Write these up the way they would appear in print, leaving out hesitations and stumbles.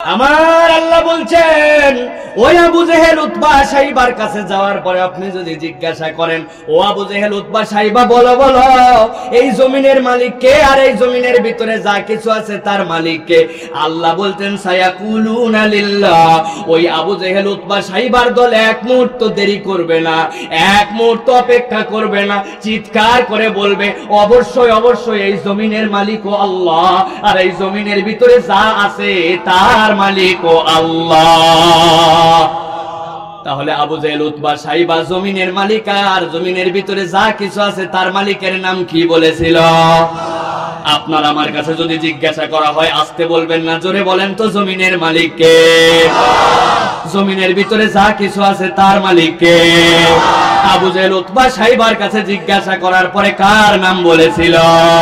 আমার আল্লাহ বলছেন ওই আবু জেহেল উতবা সাইবার কাছে যাওয়ার পরে আপনি যদি জিজ্ঞাসা করেন, ও আবু জেহেল উতবা সাইবা বলো বলো এই জমিনের মালিক কে, আর এই জমিনের ভিতরে যা কিছু আছে তার মালিক কে? আল্লাহ বলতেন সায়াকুলুনা লিল্লাহ। ওই আবু জেহেল উতবা সাইবার দল এক মুহূর্ত দেরি করবে না, এক মুহূর্ত অপেক্ষা করবে না, চিৎকার করে বলবে অবশ্যই অবশ্যই এই জমিনের মালিক ও আল্লাহ, আর এই জমিনের ভিতরে যা আছে তার মালিক ও আল্লাহ। তাহলে আবু জেহেল উতবা সাইবা জমিনের মালিক আর জমিনের ভিতরে যা কিছু আছে তার মালিকের নাম কি বলেছিল? আপনার আমার কাছে যদি জিজ্ঞাসা করা হয় আসতে বলবেন না, জোরে বলেন তো জমিনের মালিক কে? জমিনের ভিতরে যা কিছু আছে তার মালিক কে? আবু জেহেল উতবা সাইবার কাছে জিজ্ঞাসা করার পরে কার নাম বলেছিল?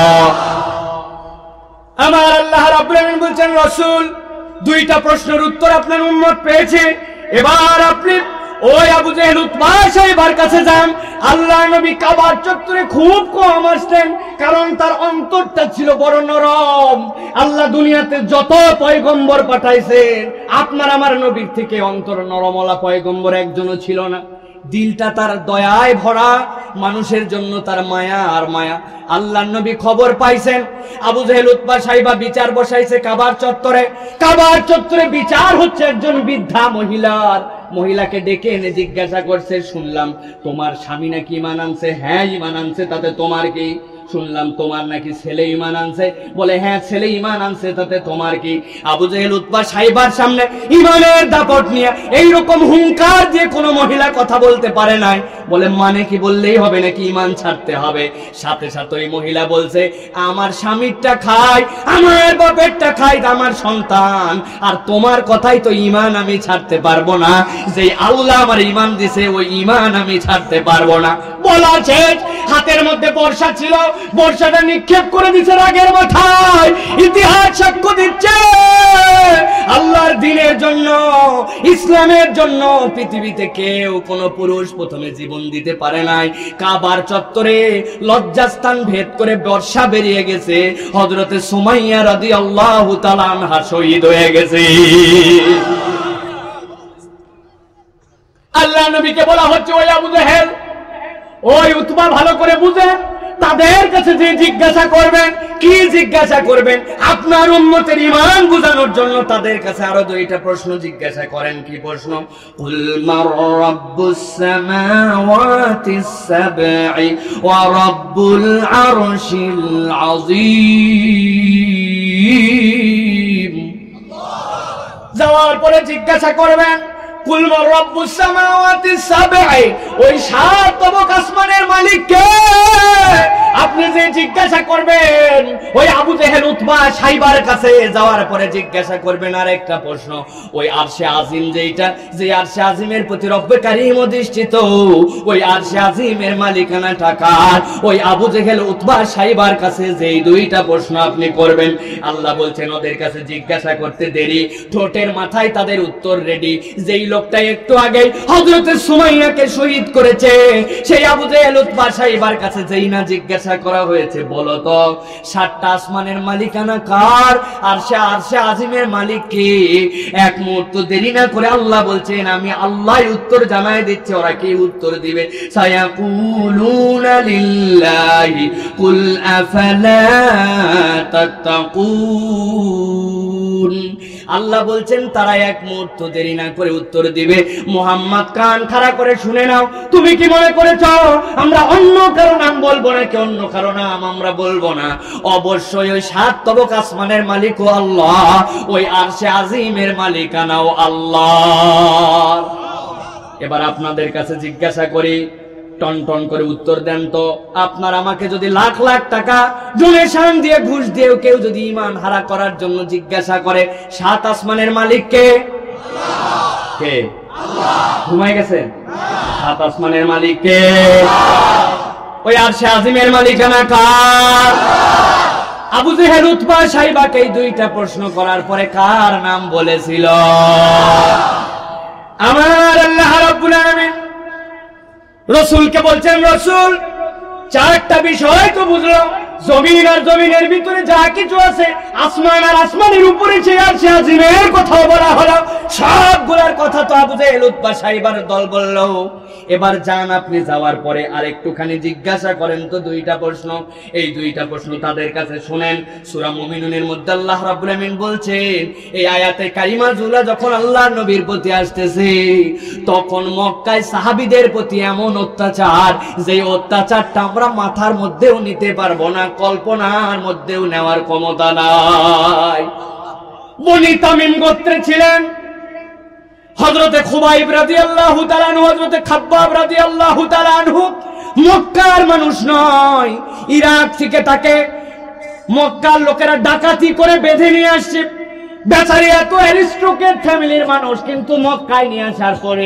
আমার আল্লাহ রাব্বুল আলামিন বলছেন রাসূল দুইটা প্রশ্নের উত্তর আপনার উম্মত পেয়েছে, এবার আপনি ওই আবু জেহেল উতবা সাইবার কাছে যান। আল্লাহ নবী কাবার চত্বরে খুব কম আসতেন, কারণ তার অন্তরটা ছিল বড় নরম। আল্লাহ দুনিয়াতে যত পয়গম্বর পাঠাইছেন আপনার আমার নবীর থেকে অন্তর নরমওয়ালা পয়গম্বর একজনও ছিল না। দিলটা তার দয়ায় ভরা, মানুষের জন্য তার মায়া আর মায়া। আল্লাহর নবী খবর পাইছেন আবু জেহেল উতবা সাইবা বিচার বসাইছে কাবার চত্বরে। কাবার চত্বরে বিচার হচ্ছে একজন বৃদ্ধা মহিলাকে ডেকে এনে জিজ্ঞাসা করছে, শুনলাম তোমার স্বামী নাকি ঈমান আনছে? হ্যাঁ ঈমান আনছে, তাতে তোমার কি? শুনলাম তোমার নাকি ছেলে ঈমান আনছে, বলে হ্যাঁ ছেলে ঈমান আনছে, তাতে তোমার কি? আবু জেহেল উতবা সাইবার সামনে ঈমানের দাপট নিয়ে এইরকম হুঙ্কার দিয়ে কোনো মহিলা কথা বলতে পারে নাই। বলে মানে কি বললেই হবে নাকি ঈমান ছাড়তে হবে? সাথে সাথে ওই মহিলা বলছে আমার স্বামীরটা খাই, আমার বাপেরটা খাই, আমার সন্তান, আর তোমার কথাই তো ঈমান আমি ছাড়তে পারবো না। যে আল্লাহ আমার ঈমান দিছে ওই ঈমান আমি ছাড়তে পারবো না। বলা শেষ, হাতের মধ্যে বর্ষা ছিল, বর্ষাটা নিক্ষেপ করে দিচ্ছে রাগের মাথায়। ইতিহাস সাক্ষ্য দিচ্ছে আল্লাহর দ্বীনের জন্য, ইসলামের জন্য পৃথিবীতে কেউ কোনো পুরুষ প্রথমে জীবন দিতে পারে নাই। কাবার চত্বরে লজ্জাস্থান ভেদ করে বর্ষা বেরিয়ে গেছে, হযরতে সুমাইয়া রাদিয়াল্লাহু তাআলা আনহা শহীদ হয়ে গেছে। আল্লাহ নবীকে বলা হচ্ছে ওই আবু জেহেল ওই উতবা ভালো করে বুঝেন, তাদের কাছে যে জিজ্ঞাসা করবেন, কি জিজ্ঞাসা করবেন? আপনার উম্মতের ঈমান বুঝানোর জন্য তাদের কাছে আরো দুইটা প্রশ্ন জিজ্ঞাসা করেন। কি প্রশ্ন? কুল মার রাব্বুস সামাওয়াতিস সাবঈ ওয়া রাব্বুল আরশিল আযীম। যাওয়ার পরে জিজ্ঞাসা করবেন কুল মার রাব্বুস সামাওয়াতিস সাবঈ, ওই সাত তবক আসমানের মালিক কে? আপনি যে জিজ্ঞাসা করবেন ওই আবু জেহেল উতবা সাইবার কাছে যাওয়ার পরে জিজ্ঞাসা করবেন আর একটা প্রশ্ন, ওই আরশে আজিম যেটা, যে আরশে আজিমের প্রতি রব্বে কারীম অধিষ্ঠিত, ওই আরশে আজিমের মালিকানাটা কার? ওই আবু জেহেল উতবা সাইবার কাছে যেই দুইটা প্রশ্ন আপনি করবেন, আল্লাহ বলছেন ওদের কাছে জিজ্ঞাসা করতে দেরি, ঠোঁটের মাথায় তাদের উত্তর রেডি। যেই লোকটা একটু আগে হযরতে সুমাইয়াকে শহীদ করেছে, সেই আবু জেহেল উতবা সাইবার কাছে যেই না জিজ্ঞাসা করা হয়েছে, বলো তো সাতটা আসমানের মালিকানা কার? আরশে আজিমের মালিক কে? এক মুহূর্ত দেরি না করে আল্লাহ বলছেন আমি আল্লাহই উত্তর জানায় দিচ্ছি। ওরা কি উত্তর দিবে? সায়াকুলুনা লিল্লাহি কুল আফালা তাত্তাকুন। আল্লাহ বলছেন তারা এক মুহূর্ত দেরি না করে উত্তর দিবে। মুহাম্মদ কান খাড়া করে শুনে নাও, তুমি কি মনে করেছ আমরা অন্য কারো নাম বলবো নাকি? অন্য কারো নাম আমরা বলবো না। অবশ্যই ওই সাত তবক আসমানের মালিক ও আল্লাহ, ওই আরশে আজিমের মালিকানাও আল্লাহ। এবার আপনাদের কাছে জিজ্ঞাসা করি, টন টন করে উত্তর দেন তো। আপনার আমাকে যদি লাখ লাখ টাকা ডোনেশন দিয়ে ঘুষ দিয়ে কেউ যদি ঈমান হারা করার জন্য জিজ্ঞাসা করে, সাত আসমানের মালিক কে? কে? ঘুমাই গেছেন? সাত আসমানের মালিক কে? ওই আরশে আজিমের মালিকানা কার? আবু জেহেল উতবা সাইবাকে এই দুইটা প্রশ্ন করার পরে কার নাম বলেছিল? আমার আল্লাহ রাব্বুল আলামিন রাসূলকে বলছেন, রাসূল চারটা বিষয় তো বুঝলো, জমিন আর জমিনের ভিতরে যা কিছু আছে, আসমান আর আসমানের উপরে যে আরশে আজিমের কথা বলা হলো, সবগুলোর কথা তো আবু জেহেল উতবা সাইবার দল বলল। এবার যান, আপনি যাওয়ার পরে আর একটুখানি জিজ্ঞাসা করেন তো দুইটা প্রশ্ন। এই দুইটা প্রশ্ন তাদের কাছে শুনেন। সূরা মুমিনুনের মধ্যে আল্লাহ রাব্বুল আমিন বলছেন, এই আয়াতে কারিমা জুলা যখন আল্লাহর নবীর প্রতি আসতেছে, তখন মক্কায় সাহাবীদের প্রতি এমন অত্যাচার, যে অত্যাচারটা আমরা মাথার মধ্যেও নিতে পারবো না, কল্পনার মধ্যেও নেওয়ার ক্ষমতা নাই। বনি তামিম গোত্রে ছিলেন হযরতে খুবাইব রাদিয়াল্লাহু তাআলা আনহু, হযরতে খাব্বাব রাদিয়াল্লাহু তাআলা আনহু। মক্কার মানুষ নয়, ইরাক থেকে তাকে মক্কার লোকেরা ডাকাতি করে বেঁধে নিয়ে আসছে। বেচারি এত অ্যারিস্টোক্রেট ফ্যামিলির মানুষ, কিন্তু মক্কায় নিয়ে আসার পরে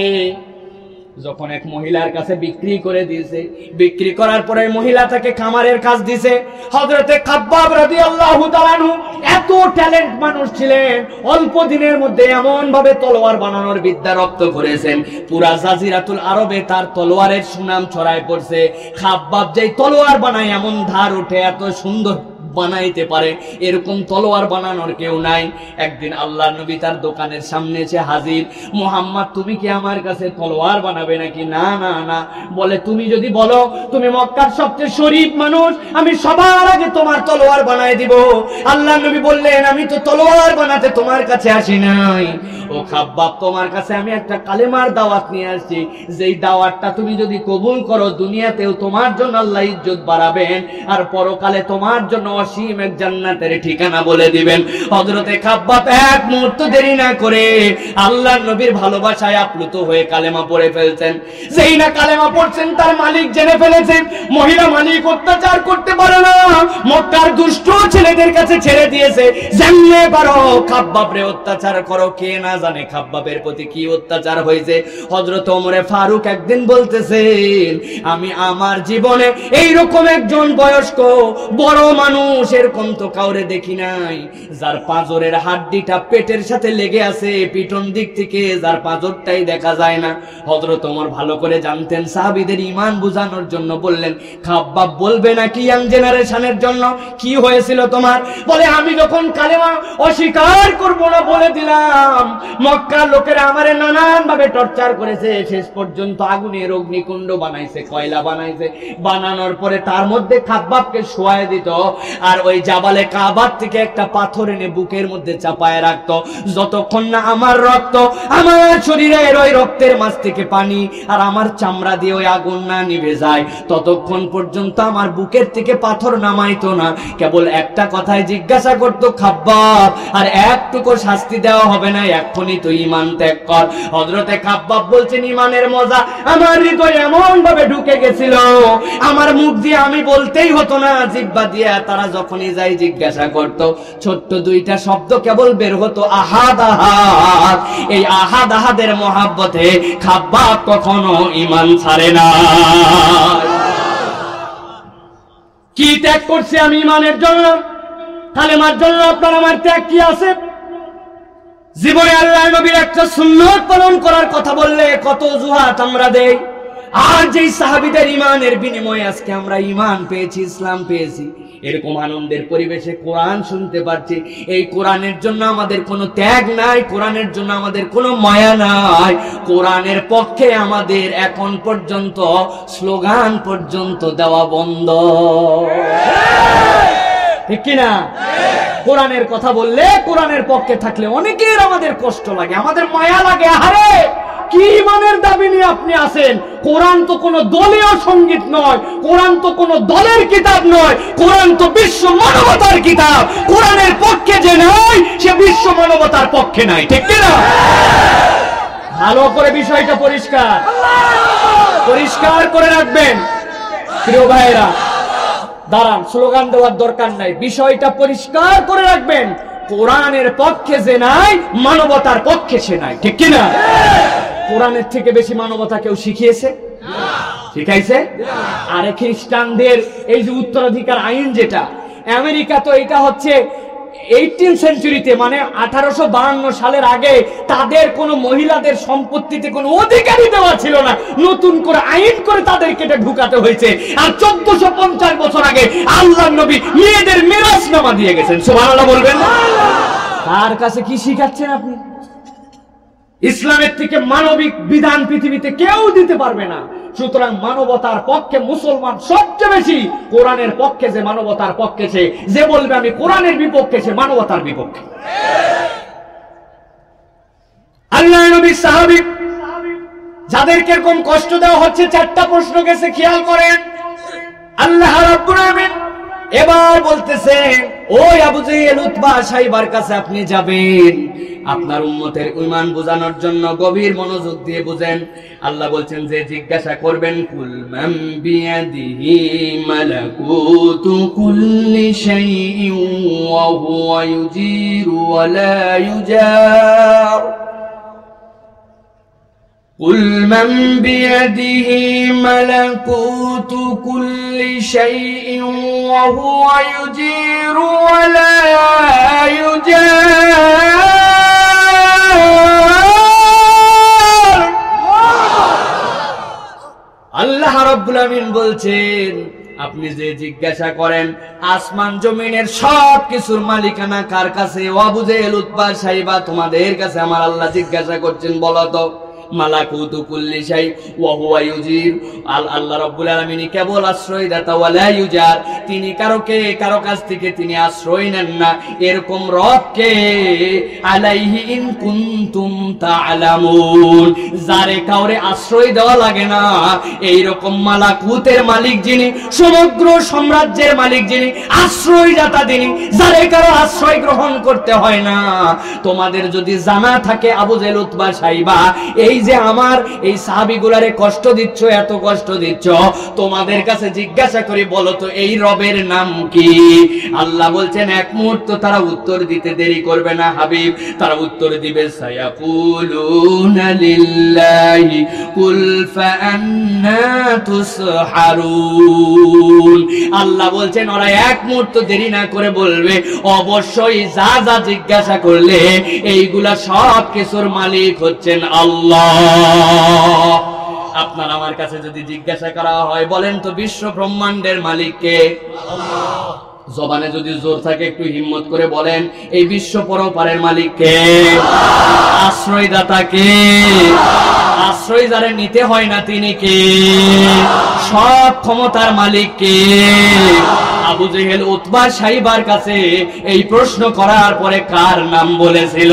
যখন এক মহিলার কাছে বিক্রি করে দিয়েছে, বিক্রি করার পরে মহিলা তাকে খামারের কাজ দিছে। হযরতে খাব্বাব রাদিয়াল্লাহু তাআলা আনহু এত ট্যালেন্ট মানুষ ছিলেন, অল্প দিনের মধ্যে এমন ভাবে তলোয়ার বানানোর বিদ্যা রপ্ত করেছেন, পুরা জাজিরাতুল আরবে তার তলোয়ারের সুনাম ছড়ায় পড়ছে। খাব্বাব যেই তলোয়ার বানায় এমন ধার উঠে, এত সুন্দর বানাইতে পারে, এরকম তলোয়ার বানানোর কেউ নাই। একদিন আল্লাহর নবী তার দোকানের সামনে এসে হাজির। মুহাম্মদ, তুমি কি আমার কাছে তলোয়ার বানাবে নাকি? না না না। বলে, তুমি যদি বলো তুমি মক্কার সবচেয়ে শরীফ মানুষ, আমি সবার আগে তোমার তলোয়ার বানাই দিব। আল্লাহর নবী বললেন, আমি তো তলোয়ার বানাতে তোমার কাছে আসি নাই। ও খাব্বাব, তোমার কাছে আমি একটা কালেমার দাওয়াত নিয়ে আসছি, যেই দাওয়াতটা তুমি যদি কবুল করো, দুনিয়াতেও তোমার জন্য আল্লাহ ইজ্জত বাড়াবেন, আর পরকালে তোমার জন্য অসীম এক জান্নাতের ঠিকানা বলে দিবেন। হযরতে খাব্বাব এক মুহূর্ত দেরি না করে আল্লাহর নবীর ভালোবাসায় আপ্লুত হয়ে কালেমা পড়ে ফেলছেন। যেই না কালেমা পড়ছেন, তার মালিক জেনে ফেলেছেন মহিলা মালিক অত্যাচার করতে পারে না, মক্কার দুষ্ট ছেলেদের কাছে ছেড়ে দিয়েছে। জানলে পারো খাব্বাবরে অত্যাচার করো। কে না জানে খাব্বাবের প্রতি কি অত্যাচার হয়েছে। হযরত ওমরে ফারুক একদিন বলতেছেন, আমি আমার জীবনে এইরকম একজন বয়স্ক বড় মানুষ এরকম তো কাউরে দেখি নাই, যার পাঁজরের হাড্ডিটা পেটের সাথে লেগে আছে, পিছন দিক থেকে যার পাঁজরটাই দেখা যায় না। হযরত ওমর ভালো করে জানতেন, সাহাবীদের ঈমান বুঝানোর জন্য বললেন, খাব্বাব বলবে নাকি ইয়াং জেনারেশনের জন্য কি হয়েছিল তোমার? বলে, আমি যখন কালেমা অস্বীকার করব না বলে দিলাম, মক্কার লোকেরা আমারে নানান ভাবে টর্চার করেছে, শেষ পর্যন্ত আগুনের অগ্নিকুণ্ড বানাইছে, কয়লা বানাইছে। বানানোর পরে তার মধ্যে খাব্বাবকে শোয়ায় দিত, আর ওই জাবালে কাবার থেকে একটা পাথর এনে বুকের মধ্যে চাপায় রাখতো। যতক্ষণ না আমার রক্ত, আমার শরীরের ওই রক্তের মাঝ থেকে পানি আর আমার চামড়া দিয়ে ওই আগুন না নিভে যায়, ততক্ষণ পর্যন্ত আমার বুকের থেকে পাথর নামাইতো না। কেবল একটা কথাই জিজ্ঞাসা করতো, খাব্বাব আর একটুকু শাস্তি দেওয়া হবে না, এখনই তো ঈমান ত্যাগ কর। হযরতে খাব্বাব বলছেন, ঈমানের মজা আমার হৃদয়ে এমন ভাবে ঢুকে গেছিল, আমার মুখ দিয়ে আমি বলতেই হতো না, জিহ্বা দিয়ে তারা যখনই যাই জিজ্ঞাসা করত, ছোট্ট দুইটা শব্দ কেবল বের হতো, আহাদ আহাদ। এই আহাদ আহাদের মহাব্বতে খাব্বাব কখনো ঈমান ছাড়ে না। কি ত্যাগ করছি আমি ঈমানের জন্য, কালেমার জন্য? আপনার আমার ত্যাগ কি আছে? জীবনে আল্লাহর নবীর একটা সুন্নাত পালন করার কথা বললে কত অজুহাত আমরা দেই। আর যেই সাহাবীদের ঈমানের বিনিময়ে আজকে আমরা ঈমান পেয়েছি, ইসলাম পেয়েছি, এরকম আনন্দের পরিবেশে কোরআন শুনতে পারছি, এই কোরআনের জন্য আমাদের কোনো ত্যাগ নাই, কোরআনের জন্য আমাদের কোনো মায়া নাই। কোরআনের পক্ষে আমাদের এখন পর্যন্ত স্লোগান পর্যন্ত দেওয়া বন্ধ, ঠিক কিনা? কোরআনের কথা বললে, কোরআনের পক্ষে থাকলে অনেকের আমাদের কষ্ট লাগে, আমাদের মায়া লাগে। আরে কি ঈমানের দাবি নিয়ে আপনি আছেন? কোরআন তো কোনো দলীয় সঙ্গীত নয়, কোরআন তো কোনো দলের কিতাব নয়, কোরআন তো বিশ্ব মানবতার কিতাব। কোরআনের পক্ষে যে নাই, সে বিশ্ব মানবতার পক্ষে নাই, ঠিক কিনা? ভালো করে বিষয়টা পরিষ্কার করে রাখবেন প্রিয় ভাইরা। দাঁড়ান, স্লোগান দেওয়ার দরকার নাই, বিষয়টা পরিষ্কার করে রাখবেন। কোরআনের পক্ষে যে নাই, মানবতার পক্ষে সে নাই, ঠিক কিনা? কোরআনের থেকে বেশি মানবতা কেউ শিখিয়েছে? শিখাইছে? আরে খ্রিস্টানদের এই যে উত্তরাধিকার আইন, যেটা আমেরিকা, তো এটা হচ্ছে 18 সেঞ্চুরিতে মানে 1852 সালের আগে তাদের কোনো মহিলাদের সম্পত্তিতে কোনো অধিকারই দেওয়া ছিল না, নতুন করে আইন করে তাদেরকে এটা ঢুকাতে হয়েছে। আর 1450 বছর আগে আল্লাহর নবী মেয়েদের মিরাসনামা দিয়ে গেছেন। সুবহানাল্লাহ বলবেন না? তার কাছে কি শিখাচ্ছেন আপনি? ইসলামের থেকে মানবিক বিধান পৃথিবীতে কেউ দিতে পারবে না। সুতরাং মানবতার পক্ষে মুসলমান সবচেয়ে বেশি, কোরআনের পক্ষে যে মানবতার পক্ষে, সে যে বলবে আমি কোরআনের বিপক্ষে সে মানবতার বিপক্ষে। আল্লাহর নবী সাহাবী যাদেরকে এরকম কষ্ট দেওয়া হচ্ছে, 4টা প্রশ্ন গেছে, খেয়াল করেন। আল্লাহ রাব্বুল আলামিন এবার বলতেছেন, ওই আবু জেহেল উতবা সাইবার কাছে আপনি যাবেন, আপনার উম্মতের ঈমান বোঝানোর জন্য গভীর মনোযোগ দিয়ে বুঝেন। আল্লাহ বলছেন যে জিজ্ঞাসা করবেন, কুল মান বিয়াদিহি মালাকুতু কুল্লি শাইইন ওয়া হুয়া ইউজিরু ওয়া লা ইউজার। قل من بيده ملكوت كل شيء وهو يجير ولا يجار। আল্লাহ রাব্বুল আমিন বলছেন, আপনি যে জিজ্ঞাসা করেন আসমান জমিনের সব কিছুর মালিকানা কার কাছে, ও আবু জেহেল উতবা সাইবা তোমাদের কাছে আমার আল্লাহ জিজ্ঞাসা করছেন, বলো তো। মালাকুতু কুল্লি শাই ওয়া হুয়া ইউজির, আল্লাহ রাব্বুল আলামিন কেবল আশ্রয়দাতা, ওয়া লা ইউজার, তিনি কারো কাছ থেকে তিনি আশ্রয় নেন না, এরকম রবকে আলাইহি ইন কুনতুম তা'লামুন, যারে কাউরে আশ্রয় দেওয়া লাগে না, এইরকম মালাকুতের মালিক যিনি, সমগ্র সাম্রাজ্যের মালিক যিনি, আশ্রয়দাতা যিনি, যারে কারো আশ্রয় গ্রহণ করতে হয় না। তোমাদের যদি জানা থাকে আবু জেহেল উতবা সাইবা, এই যে আমার এই সাহাবীগুলারে কষ্ট দিচ্ছ, এত কষ্ট দিচ্ছ, তোমাদের কাছে জিজ্ঞাসা করি বলো তো এই রবের নাম কি? আল্লাহ বলছেন এক মুহূর্ত তারা উত্তর দিতে দেরি করবে না হাবিব, তারা উত্তর দিবে সায়াকুলুনা লিল্লাহি কুল ফাআন্না তুসহারুন। আল্লাহ বলছেন ওরা এক মুহূর্ত দেরি না করে বলবে অবশ্যই যা যা জিজ্ঞাসা করলে এইগুলা সব কিছুর মালিক হচ্ছেন আল্লাহ। আপনার আমার কাছে যদি জিজ্ঞাসা করা হয় বলেন তো বিশ্ব ব্রহ্মাণ্ডের মালিক কে? আল্লাহ। জবানে যদি জোর থাকে একটু হিম্মত করে বলেন এই বিশ্ব পরপারের মালিক কে? আশ্রয়দাতা কে? আশ্রয় যারে নিতে হয় না তিনি কে? সব ক্ষমতার মালিক কে? আবু জেহেল উতবা সাইবার কাছে এই প্রশ্ন করার পরে কার নাম বলেছিল?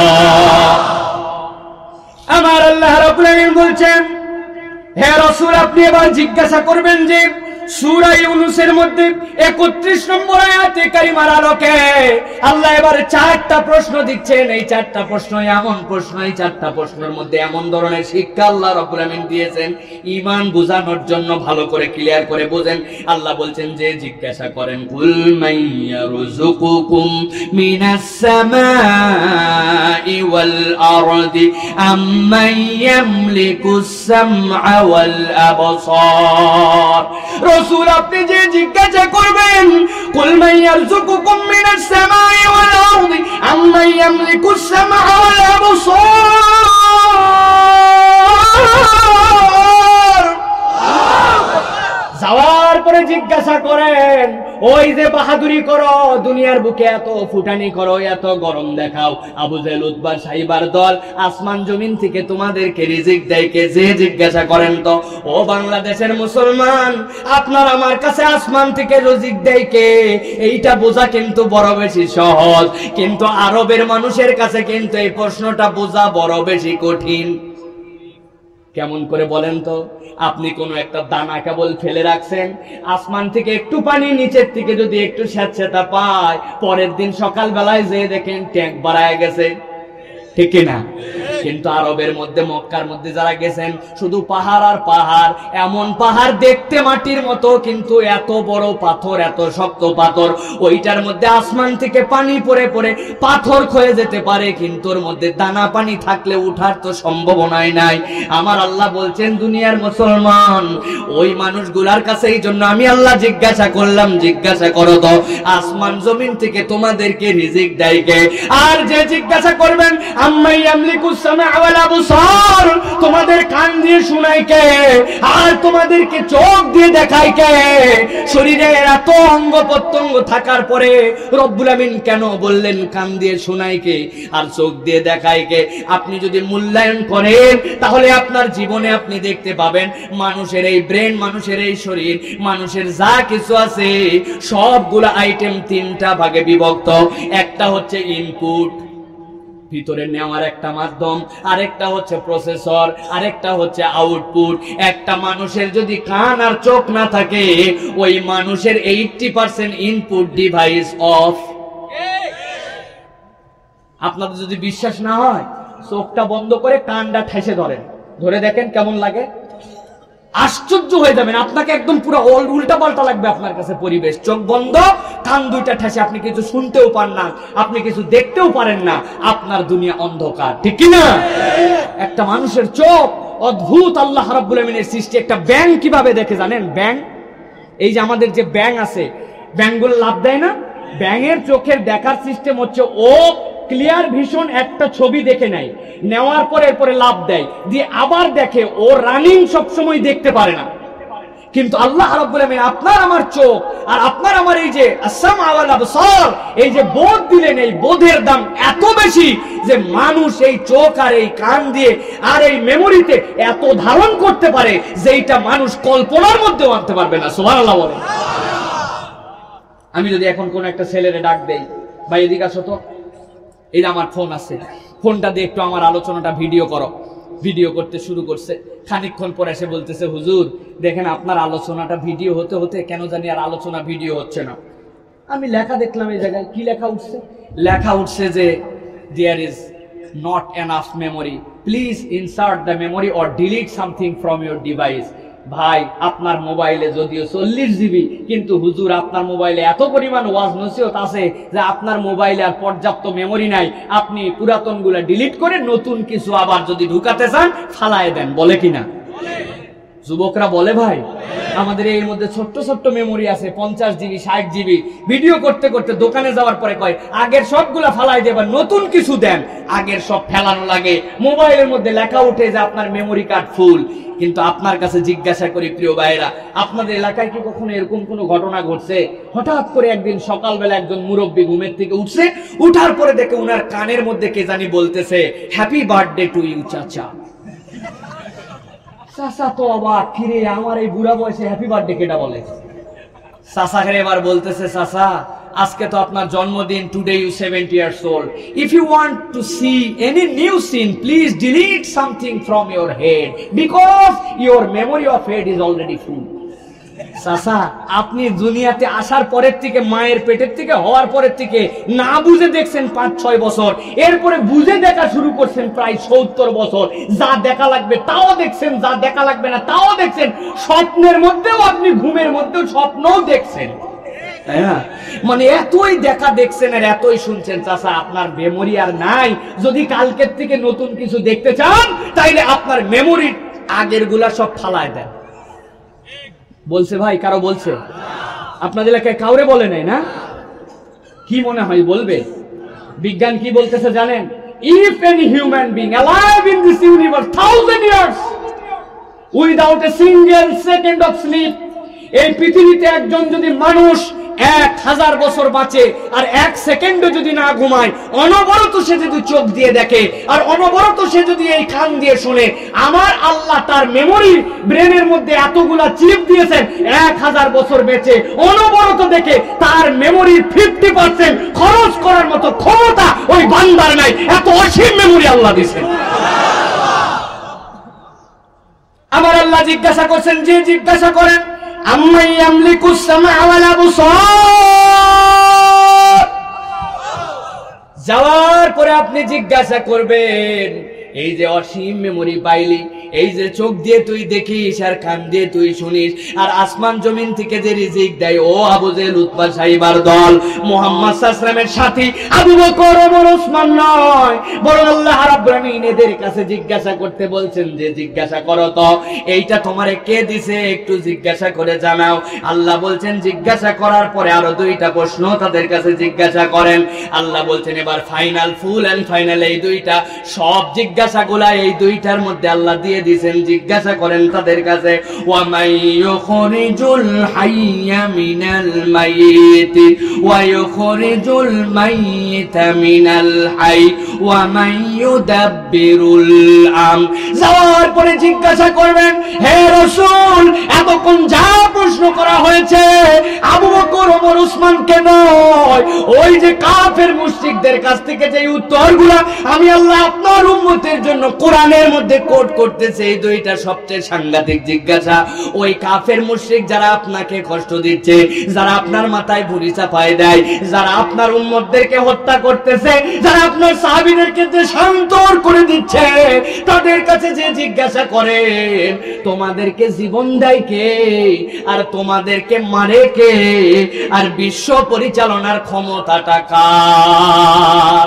আমার আল্লাহ রাব্বুল আলামিন বলছেন, হে রাসূল আপনি এবার জিজ্ঞাসা করবেন যে সূরা ইউনূসের মধ্যে 31 নম্বর আয়াতে কারিমার আলোকে আল্লাহ এবারে 4টা প্রশ্ন দিচ্ছেন। এই 4টা প্রশ্ন এমন প্রশ্ন, এই 4টা প্রশ্নের মধ্যে এমন ধরনের শিক্ষা আল্লাহ রাব্বুল আলামিন দিয়েছেন, ঈমান বোঝানোর জন্য ভালো করে ক্লিয়ার করে বোঝেন। আল্লাহ বলছেন যে জিজ্ঞাসা করেন, কুল মাইয়ারযুকুকুম মিনাস সামাই ওয়াল আরদি আম্মান ইয়ামলিকুস সামআ ওয়াল আবসার। রাসূল আপনি যে জিজ্ঞাসা করবেন কুল মাইয়ারযুকুকুম মিনাস সামাই ওয়াল আরদি আম্মান ইয়ামলিকুস সামআ ওয়াল আবসার, যাওয়ার পরে জিজ্ঞাসা করেন ওই যে বাহাদুরি করো, দুনিয়ার বুকে এত ফুটানি করো, এত গরম দেখাও, আবু জেহেল উতবা সাইবার দল, আসমান জমিন থেকে তোমাদেরকে রিজিক দেয় কে? যে জিজ্ঞাসা করেন তো ও বাংলাদেশের মুসলমান, আপনার আমার কাছে আসমান থেকে রিজিক দেয় কে? এইটা বোঝা কিন্তু বড় বেশি সহজ, কিন্তু আরবের মানুষের কাছে কিন্তু এই প্রশ্নটা বোঝা বড় বেশি কঠিন। কেমন করে বলেন তো? আপনি কোন একটা দানা কেবল ফেলে রাখছেন, আসমান থেকে একটু পানি নিচের থেকে যদি একটু স্যাঁতস্যাঁতা পায়, পরের দিন সকাল বেলায় যেয়ে দেখেন ট্যাঙ্ক বাড়ায় গেছে, ঠিক না? কিন্তু আরবের মধ্যে মক্কার মধ্যে যারা গেছেন শুধু পাহাড় আর পাহাড়, এমন পাহাড় দেখতে মাটির মতো কিন্তু এত বড় পাথর, এত শক্ত পাথর, ওইটার মধ্যে আসমান থেকে পানি পড়ে পড়ে পাথর ক্ষয়ে যেতে পারে, কিন্তু ওর মধ্যে দানা পানি থাকলে উঠার তো সম্ভাবনাই নাই। আমার আল্লাহ বলছেন দুনিয়ার মুসলমান ওই মানুষগুলার কাছে এই জন্য আমি আল্লাহ জিজ্ঞাসা করলাম, জিজ্ঞাসা করো তো আসমান জমিন থেকে তোমাদেরকে রিজিক দেয় কে? আর যে জিজ্ঞাসা করবেন আম্মাই ইয়ামলিকুস সামা ওয়াল আবসার, তোমাদের কান দিয়ে শোনায় কে আর তোমাদেরকে চোখ দিয়ে দেখায় কে? শরীরের এত অঙ্গ প্রত্যঙ্গ থাকার পরে রব্বুল আমিন কেন বললেন কান দিয়ে শোনায় কে আর চোখ দিয়ে দেখায় কে? আপনি যদি মূল্যায়ন করেন তাহলে আপনার জীবনে আপনি দেখতে পাবেন মানুষের এই ব্রেন, মানুষের এই শরীর, মানুষের যা কিছু আছে সবগুলো আইটেম তিনটা ভাগে বিভক্ত। একটা হচ্ছে ইনপুট, ভিতরে নেওয়ার একটা মাধ্যম, আরেকটা হচ্ছে প্রসেসর, আরেকটা হচ্ছে আউটপুট। একটা মানুষের যদি কান আর চোখ না থাকে ওই মানুষের 80% ইনপুট ডিভাইস অফ। আপনাদের যদি বিশ্বাস না হয় চোখটা বন্ধ করে কানটা ঠেসে ধরেন, ধরে দেখেন কেমন লাগে, আশ্চর্য হয়ে যাবেন। আপনাকে একদম পুরো উল্টা পাল্টা লাগবে আপনার কাছে পরিবেশ। চোখ বন্ধ, কান দুইটা ঠেসে, আপনি কিছু শুনতেও পান না, আপনি কিছু দেখতেও পারেন না, আপনার দুনিয়া অন্ধকার, ঠিক কি না? একটা মানুষের চোখ অদ্ভুত আল্লাহ রাব্বুল আমিনের সৃষ্টি। একটা ব্যাঙ কিভাবে দেখে জানেন? ব্যাঙ, এই যে আমাদের যে ব্যাঙ আছে, ব্যাঙগুলো লাভ দেয় না, ব্যাঙের চোখের দেখার সিস্টেম হচ্ছে ও ক্লিয়ার ভিশন একটা ছবি দেখে নেয়, নেওয়ার পরে এরপরে লাভ দেয়, দিয়ে আবার দেখে, ও রানিং সব সময় দেখতে পারে না। কিন্তু আল্লাহ রাব্বুল আমিন আপনার আমার চোখ আর আপনার আমার এই যে আস-সামা ওয়াল আবসার, এই যে বোধ দিলেন, এই বোধের দাম এত বেশি যে মানুষ এই চোখ আর এই কান দিয়ে আর এই মেমোরিতে এত ধারণ করতে পারে যেটা মানুষ কল্পনার মধ্যেও আনতে পারবে না। সুবহানাল্লাহ বলেন। আমি যদি এখন কোন একটা ছেলেরে ডাক দেই, ভাই এদিকে আসো তো, এই যে আমার ফোন আছে, ফোনটা দিয়ে একটু আমার আলোচনাটা ভিডিও করো। ভিডিও করতে শুরু করছে, খানিকক্ষণ পরে এসে বলতেছে হুজুর দেখেন আপনার আলোচনাটা ভিডিও হতে হতে কেন জানি আর আলোচনা ভিডিও হচ্ছে না। আমি লেখা দেখলাম, এই জায়গায় কি লেখা উঠছে? লেখা উঠছে যে there is not enough memory, please insert the memory or delete something from your device. ভাই আপনার মোবাইলে যদিও 40 জিবি, কিন্তু হুজুর আপনার মোবাইলে এত পরিমাণ ওয়াজ নসিহত আছে যে আপনার মোবাইলে আর পর্যাপ্ত মেমোরি নাই, আপনি পুরাতনগুলো ডিলিট করে নতুন কিছু আবার যদি ঢুকাতে চান ফালায় দেন, বলে কিনা? যুবকরা বলে ভাই আমাদের এর মধ্যে ছোট্ট ছোট্ট মেমোরি আছে 50 জিবি 60 জিবি, ভিডিও করতে করতে দোকানে যাওয়ার পরে কয় আগের সবগুলা ফালাই দেবেন, নতুন কিছু দেন। আগের সব ফেলানো লাগে, মোবাইলের মধ্যে লেখা উঠে যে আপনার মেমোরি কার্ড ফুল। কিন্তু আপনার কাছে জিজ্ঞাসা করি প্রিয় ভাইরা, আপনাদের এলাকায় কি কখনো এরকম কোনো ঘটনা ঘটছে? হঠাৎ করে একদিন সকালবেলা একজন মুরব্বী ঘুমের থেকে উঠছে, উঠার পরে দেখে উনার কানের মধ্যে কে জানি বলতেছে হ্যাপি বার্থডে টু ইউ চাচা। চাচা তো অবাক, কিরে আমার এই বুড়া বয়সে হ্যাপি বার্থডে কেটা বলে? চাচাকে এবার বলতেছে চাচা আজকে তো আপনার জন্মদিন, today you 70 years old. If you want to see any new scene, please delete something from your head because your memory of head is already full. চাচা আপনি দুনিয়াতে আসার পরের থেকে, মায়ের পেটের থেকে হওয়ার পরের থেকে না বুঝে দেখছেন 5-6 বছর, এরপরে বুঝে দেখা শুরু করছেন প্রায় 70 বছর। যা দেখা লাগবে তাও দেখছেন, যা দেখা লাগবে না তাও দেখছেন, স্বপ্নের মধ্যেও আপনি ঘুমের মধ্যেও স্বপ্নও দেখছেন, তাই না? মানে এতই দেখা দেখছেন আর এতই শুনছেন, চাচা আপনার মেমোরি আর নাই। যদি কালকের থেকে নতুন কিছু দেখতে চান তাইলে আপনার মেমোরি আগের গুলা সব ফালায় দেন। বলছে ভাই, কারো বলছে? আপনাদের এলাকায় কাউরে বলে নাই না? কি মনে হয় বলবে? বিজ্ঞান কি বলতেছে জানেন? If any human being alive in this universe 1000 years without a single second of sleep, এই পৃথিবীতে একজন যদি মানুষ 1000 বছর বাঁচে আর 1 সেকেন্ডও যদি না ঘুমায়, অনবরত সে যদি চোখ দিয়ে দেখে আর অনবরত সে যদি এই কান দিয়ে শুনে, আমার আল্লাহ তার মেমোরি ব্রেনের মধ্যে এতগুলা চিপ দিয়েছেন, 1000 বছর বেঁচে অনবরত দেখে তার মেমোরির 50% খরচ করার মতো ক্ষমতা ওই বান্দার নাই। এত অসীম মেমোরি আল্লাহ দিয়েছেন। আমার আল্লাহ জিজ্ঞাসা করছেন, যে জিজ্ঞাসা করেন আম্মাই ইয়ামলিকুস সামা ওয়াল আবসার, যাওয়ার পরে আপনি জিজ্ঞাসা করবেন এই যে অসীম মেমোরি পাইলি, এই যে চোখ দিয়ে তুই দেখিস আর কান দিয়ে তুই শুনিস, আর আসমান জমিন থেকে যে রিজিক দেয়, ও আবু জেহেল উতবা সাইবার দল, মুহাম্মদ সাল্লাল্লাহু আলাইহি ওয়াসাল্লামের সাথী আবু বকর ওমর ওসমান নয়, বরং আল্লাহ রাব্বুল আমিন এদের কাছে জিজ্ঞাসা করতে বলছেন যে জিজ্ঞাসা করো তো এইটা তোমারে কে দিছে, একটু জিজ্ঞাসা করে জানাও। আল্লাহ বলছেন জিজ্ঞাসা করার পরে আরো দুইটা প্রশ্ন তাদের কাছে জিজ্ঞাসা করেন। আল্লাহ বলছেন এবার ফাইনাল, ফুল এন্ড ফাইনাল, এই দুইটা সব জিজ্ঞাসাগুলা এই দুইটার মধ্যে আল্লাহ দিয়ে দিয়েছেন। জিজ্ঞাসা করেন তাদের কাছে, ওয়া মাইয়ুখরিজুল হাইয়া মিনাল মাইয়িতি ওয়া ইউখরিজুল মাইয়িতা মিনাল হাই ওয়া মাইয়ুদাব্বিরুল আম। যাওয়ার পরে জিজ্ঞাসা করবেন, হে রাসূল এতক্ষণ যা প্রশ্ন করা হয়েছে আবু বকর ওমর ওসমানকে নয়, ওই যে কাফের মুশরিকদের কাছ থেকে যে উত্তরগুলা আমি আল্লাহ আপনার উম্মতের জন্য কোরআনের মধ্যে কোট করতেছে, এই দুইটা সবচেয়ে সাংঘাতিক জিজ্ঞাসা। ওই কাফের মুশরিক যারা আপনাকে কষ্ট দিচ্ছে, যারা আপনার মাথায় ভুঁড়ি চাপায় দেয়, যারা আপনার উম্মতদেরকে হত্যা করতেছে, যারা আপনার সাহাবীদেরকে দেশান্তর করে দিচ্ছে, তাদের কাছে যে জিজ্ঞাসা করেন তোমাদেরকে জীবন দেয় কে আর তোমাদেরকে মারে কে, আর বিশ্ব পরিচালনার ক্ষমতাটা কার?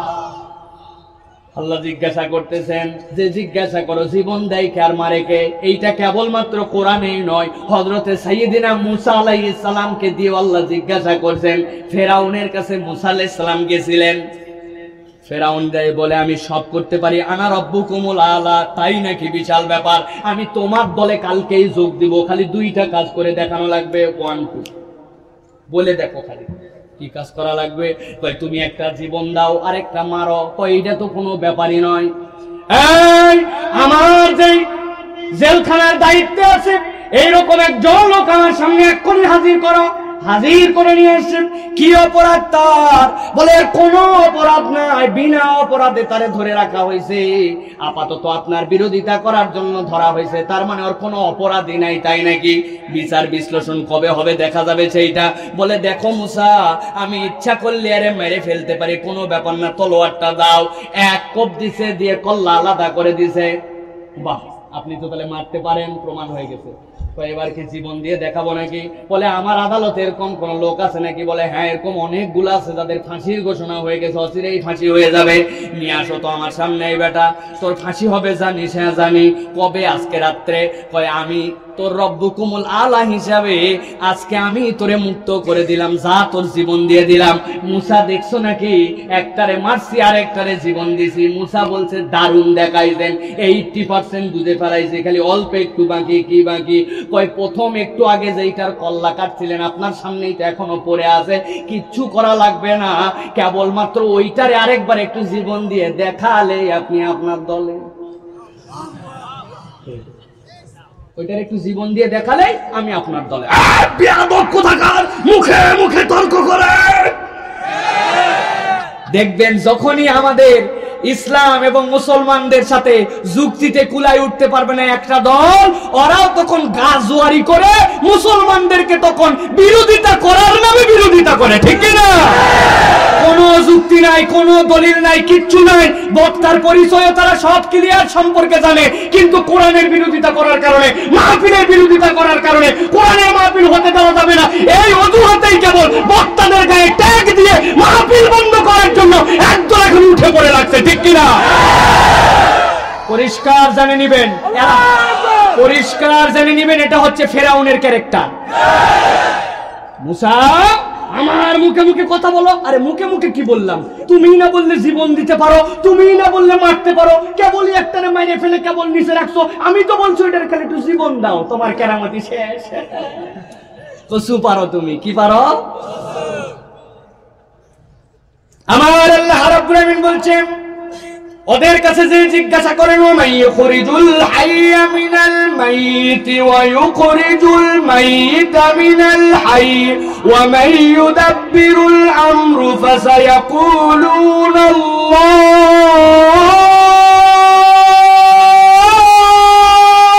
আল্লাহ জিজ্ঞাসা করতেছেন যে জিজ্ঞাসা করো জীবন দেয় কে আর মারে কে। এইটা কেবলমাত্র কোরআনেই নয়, হযরতে সাইয়্যিদিনা মুসা আলাইহিস সালামকে দিয়ে আল্লাহ জিজ্ঞাসা করছেন। ফেরাউনের কাছে মুসা আলাইহিস সালাম গেছিলেন, ফেরাউন দেয় বলে আমি সব করতে পারি, আনা রাব্বুকুমুল আলা, তাই নাকি বিশাল ব্যাপার, আমি তোমার দলে কালকেই যোগ দিব, খালি দুইটা কাজ করে দেখানো লাগবে, 1 2 বলে দেখো খালি কি কাজ করা লাগবে। কই তুমি একটা জীবন দাও আর একটা মারো, কই এটা তো কোনো ব্যাপারই নয়। এই আমার যে জেলখানার দায়িত্বে আছে এইরকম একজন লোক আমার সামনে এক্ষুনি হাজির করো। হাজির করে নিয়ে আসছেন। কি অপরাধ তার? বলে কোনো অপরাধ নাই, বিনা অপরাধে তারে ধরে রাখা হয়েছে, আপাতত আপনার বিরোধিতা করার জন্য ধরা হয়েছে, তার মানে ওর কোনো অপরাধই নাই, তাই নাকি? বিচার বিশ্লেষণ কবে হবে দেখা যাবে সেইটা। বলে দেখো মুসা, আমি ইচ্ছা করলে আরে মেরে ফেলতে পারি, কোনো ব্যাপার না, তলোয়ারটা দাও। এক কোপ দিছে, দিয়ে কল্লা আলাদা করে দিছে। বাহ, আপনি তো তাহলে মারতে পারেন, প্রমাণ হয়ে গেছে। এবার কি জীবন দিয়ে দেখাবো নাকি? বলে আমার আদালতে এরকম কোন লোক আছে নাকি? বলে হ্যাঁ, এরকম অনেকগুলো আছে যাদের ফাঁসির ঘোষণা হয়ে গেছে, অচিরেই ফাঁসি হয়ে যাবে, নিয়ে আসো তো আমার সামনে। এই বেটা তোর ফাঁসি হবে জানিস? হ্যাঁ জানি। কবে? আজকে রাত্রে। কয় আমি তোর রব্বুকুমুল আলা হিসাবে আজকে আমি তোরে মুক্ত করে দিলাম, যা তোর জীবন দিয়ে দিলাম। মুসা দেখছো নাকি, একটারে মারছি আর একটারে জীবন দিছি। মুসা বলছে দারুণ দেখাইছেন, 80% বুঝে ফেলাইছে, খালি অল্প একটু বাকি। কি বাকি? কয় প্রথম একটু আগে যেইটার কল্লা কাটছিলেন আপনার সামনেই তো এখনো পড়ে আছে, কিচ্ছু করা লাগবে না, কেবলমাত্র ওইটারে আরেকবার একটু জীবন দিয়ে দেখালে আপনি আপনার দলে, ওইটার একটু জীবন দিয়ে দেখালে আমি আপনার দলে। বেয়াদব কোথাকার, মুখে মুখে তর্ক করে। দেখবেন যখনই আমাদের ইসলাম এবং মুসলমানদের সাথে যুক্তিতে কুলায় উঠতে পারবে না একটা দল, ওরাও তখন গাজওয়ারি করে মুসলমানদেরকে তখন বিরোধিতা করার নামে বিরোধিতা করে, ঠিক না? কোনো যুক্তি নাই, কোনো দলিল নাই, কিচ্ছু নাই, বক্তার পরিচয় তারা সব ক্লিয়ার সম্পর্কে জানে, কিন্তু কোরআনের বিরোধিতা করার কারণে, মাহফিলের বিরোধিতা করার কারণে কোরআনের মাহফিল হতে দেওয়া যাবে না, এই অজুহাতেই কেবল বক্তাদের গায়ে ট্যাগ দিয়ে মাহফিল বন্ধ করার জন্য একদল এখন উঠে পড়ে লাগছে, ঠিক কিনা? পরিষ্কার জানে নিবেন, পরিষ্কার জানে নিবেন, এটা হচ্ছে ফেরাউনের ক্যারেক্টার। মুসা আমার মুখে মুখে কথা বলো। আরে মুখে মুখে কি বললাম? তুমি না বললে জীবন দিতে পারো, তুমি না বললে মারতে পারো, কেবলই একটারে মাইরে ফেলে কেবল নিচে রাখছো, আমি তো বলছো এটার খালি একটু জীবন দাও, তোমার কেরামতি শেষ। কসু পারো তুমি, কি পারো? আমার আল্লাহ রাব্বুল আমিন বলছেন ওদের কাছে যে জিজ্ঞাসা করেন, ওয়া মাইয়ুখরিজুল হাইয়া মিনাল মাইয়িতি ওয়া ইউখরিজুল মাইয়িতা মিনাল হাই ওয়া মাইয়ুদাব্বিরুল আমরু ফাসায়াকুলুনা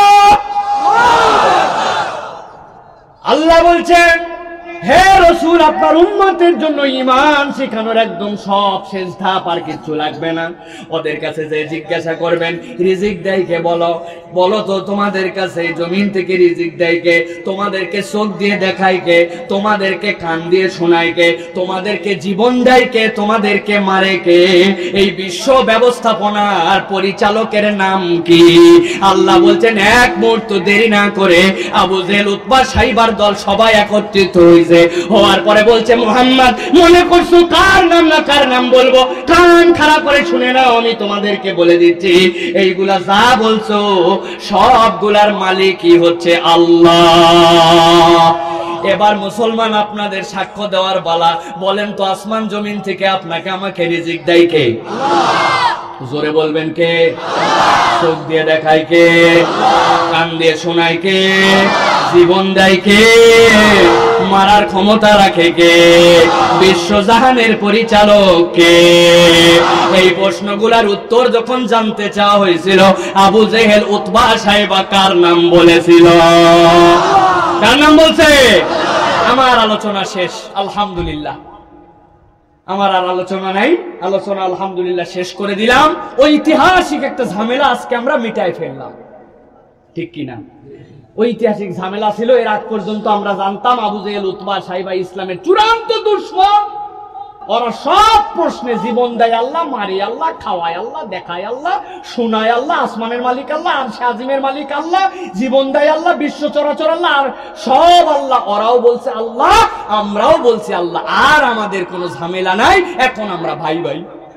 আল্লাহ। আল্লাহ বলছেন হে রাসূল আপনার উম্মতের জন্য ঈমান শেখানোর একদম সব শেষ ধাপ, আর কিছু লাগবে না। ওদের কাছে যে জিজ্ঞাসা করবেন রিজিক দেয় কে, বলো তো তোমাদের কাছে জমিন থেকে রিজিক দেয় কে, তোমাদেরকে চোখ দিয়ে দেখায় কে, তোমাদেরকে কান দিয়ে শোনায় কে, তোমাদেরকে জীবন দেয় কে, তোমাদেরকে মারে কে, এই বিশ্ব ব্যবস্থাপনার পরিচালকের নাম কি? আল্লাহ বলছেন এক মুহূর্ত দেরি না করে আবু জেহেল, উতবা, সাইবার দল সবাই একত্রিত হয়েছে। হওয়ার পরে বলছে মুহাম্মদ মনে করছো কার নাম না কার নাম বলবো? কান খাড়া করে শুনে নাও, আমি তোমাদেরকে বলে দিচ্ছি এইগুলা যা বলছো সবগুলার মালিকই হচ্ছে আল্লাহ। এবার মুসলমান আপনাদের সাক্ষ্য দেওয়ার বালা, বলেন তো আসমান জমিন থেকে আপনাকে আমাকে রিজিক দেয় কে? জোরে বলবেন কে? চোখ দিয়ে দেখায় কে? কান দিয়ে শোনায় কে? জীবন দেয় কে? মারার ক্ষমতা রাখে কে? বিশ্বজাহানের পরিচালক কে? এই প্রশ্নগুলোর উত্তর যখন জানতে চাওয়া হয়েছিল, আবু জেহেল, উতবা, সাইবা কার নাম বলেছিল? কার নাম বলছে? আমার আলোচনা শেষ, আলহামদুলিল্লাহ। আমার আর আলোচনা নাই, আলোচনা আলহামদুলিল্লাহ শেষ করে দিলাম। ঐতিহাসিক একটা ঝামেলা আজকে আমরা মিটাই ফেললাম, ঠিক কিনা? ঐতিহাসিক ঝামেলা ছিল। এর আগ পর্যন্ত আমরা জানতাম আবু জেহেল, উতবা, সাইবা ইসলামের চূড়ান্ত দুশমন। ওরা সব প্রশ্নে জীবন দেয় আল্লাহ, মারি আল্লাহ, খাওয়ায় আল্লাহ, দেখায় আল্লাহ, শোনায় আল্লাহ, আসমানের মালিক আল্লাহ, আরশে আজিমের মালিক আল্লাহ, জীবন দেয় আল্লাহ, বিশ্ব চরাচর আল্লাহ, আর সব আল্লাহ। ওরাও বলছে আল্লাহ, আমরাও বলছি আল্লাহ, আর আমাদের কোনো ঝামেলা নাই, এখন আমরা ভাই ভাই,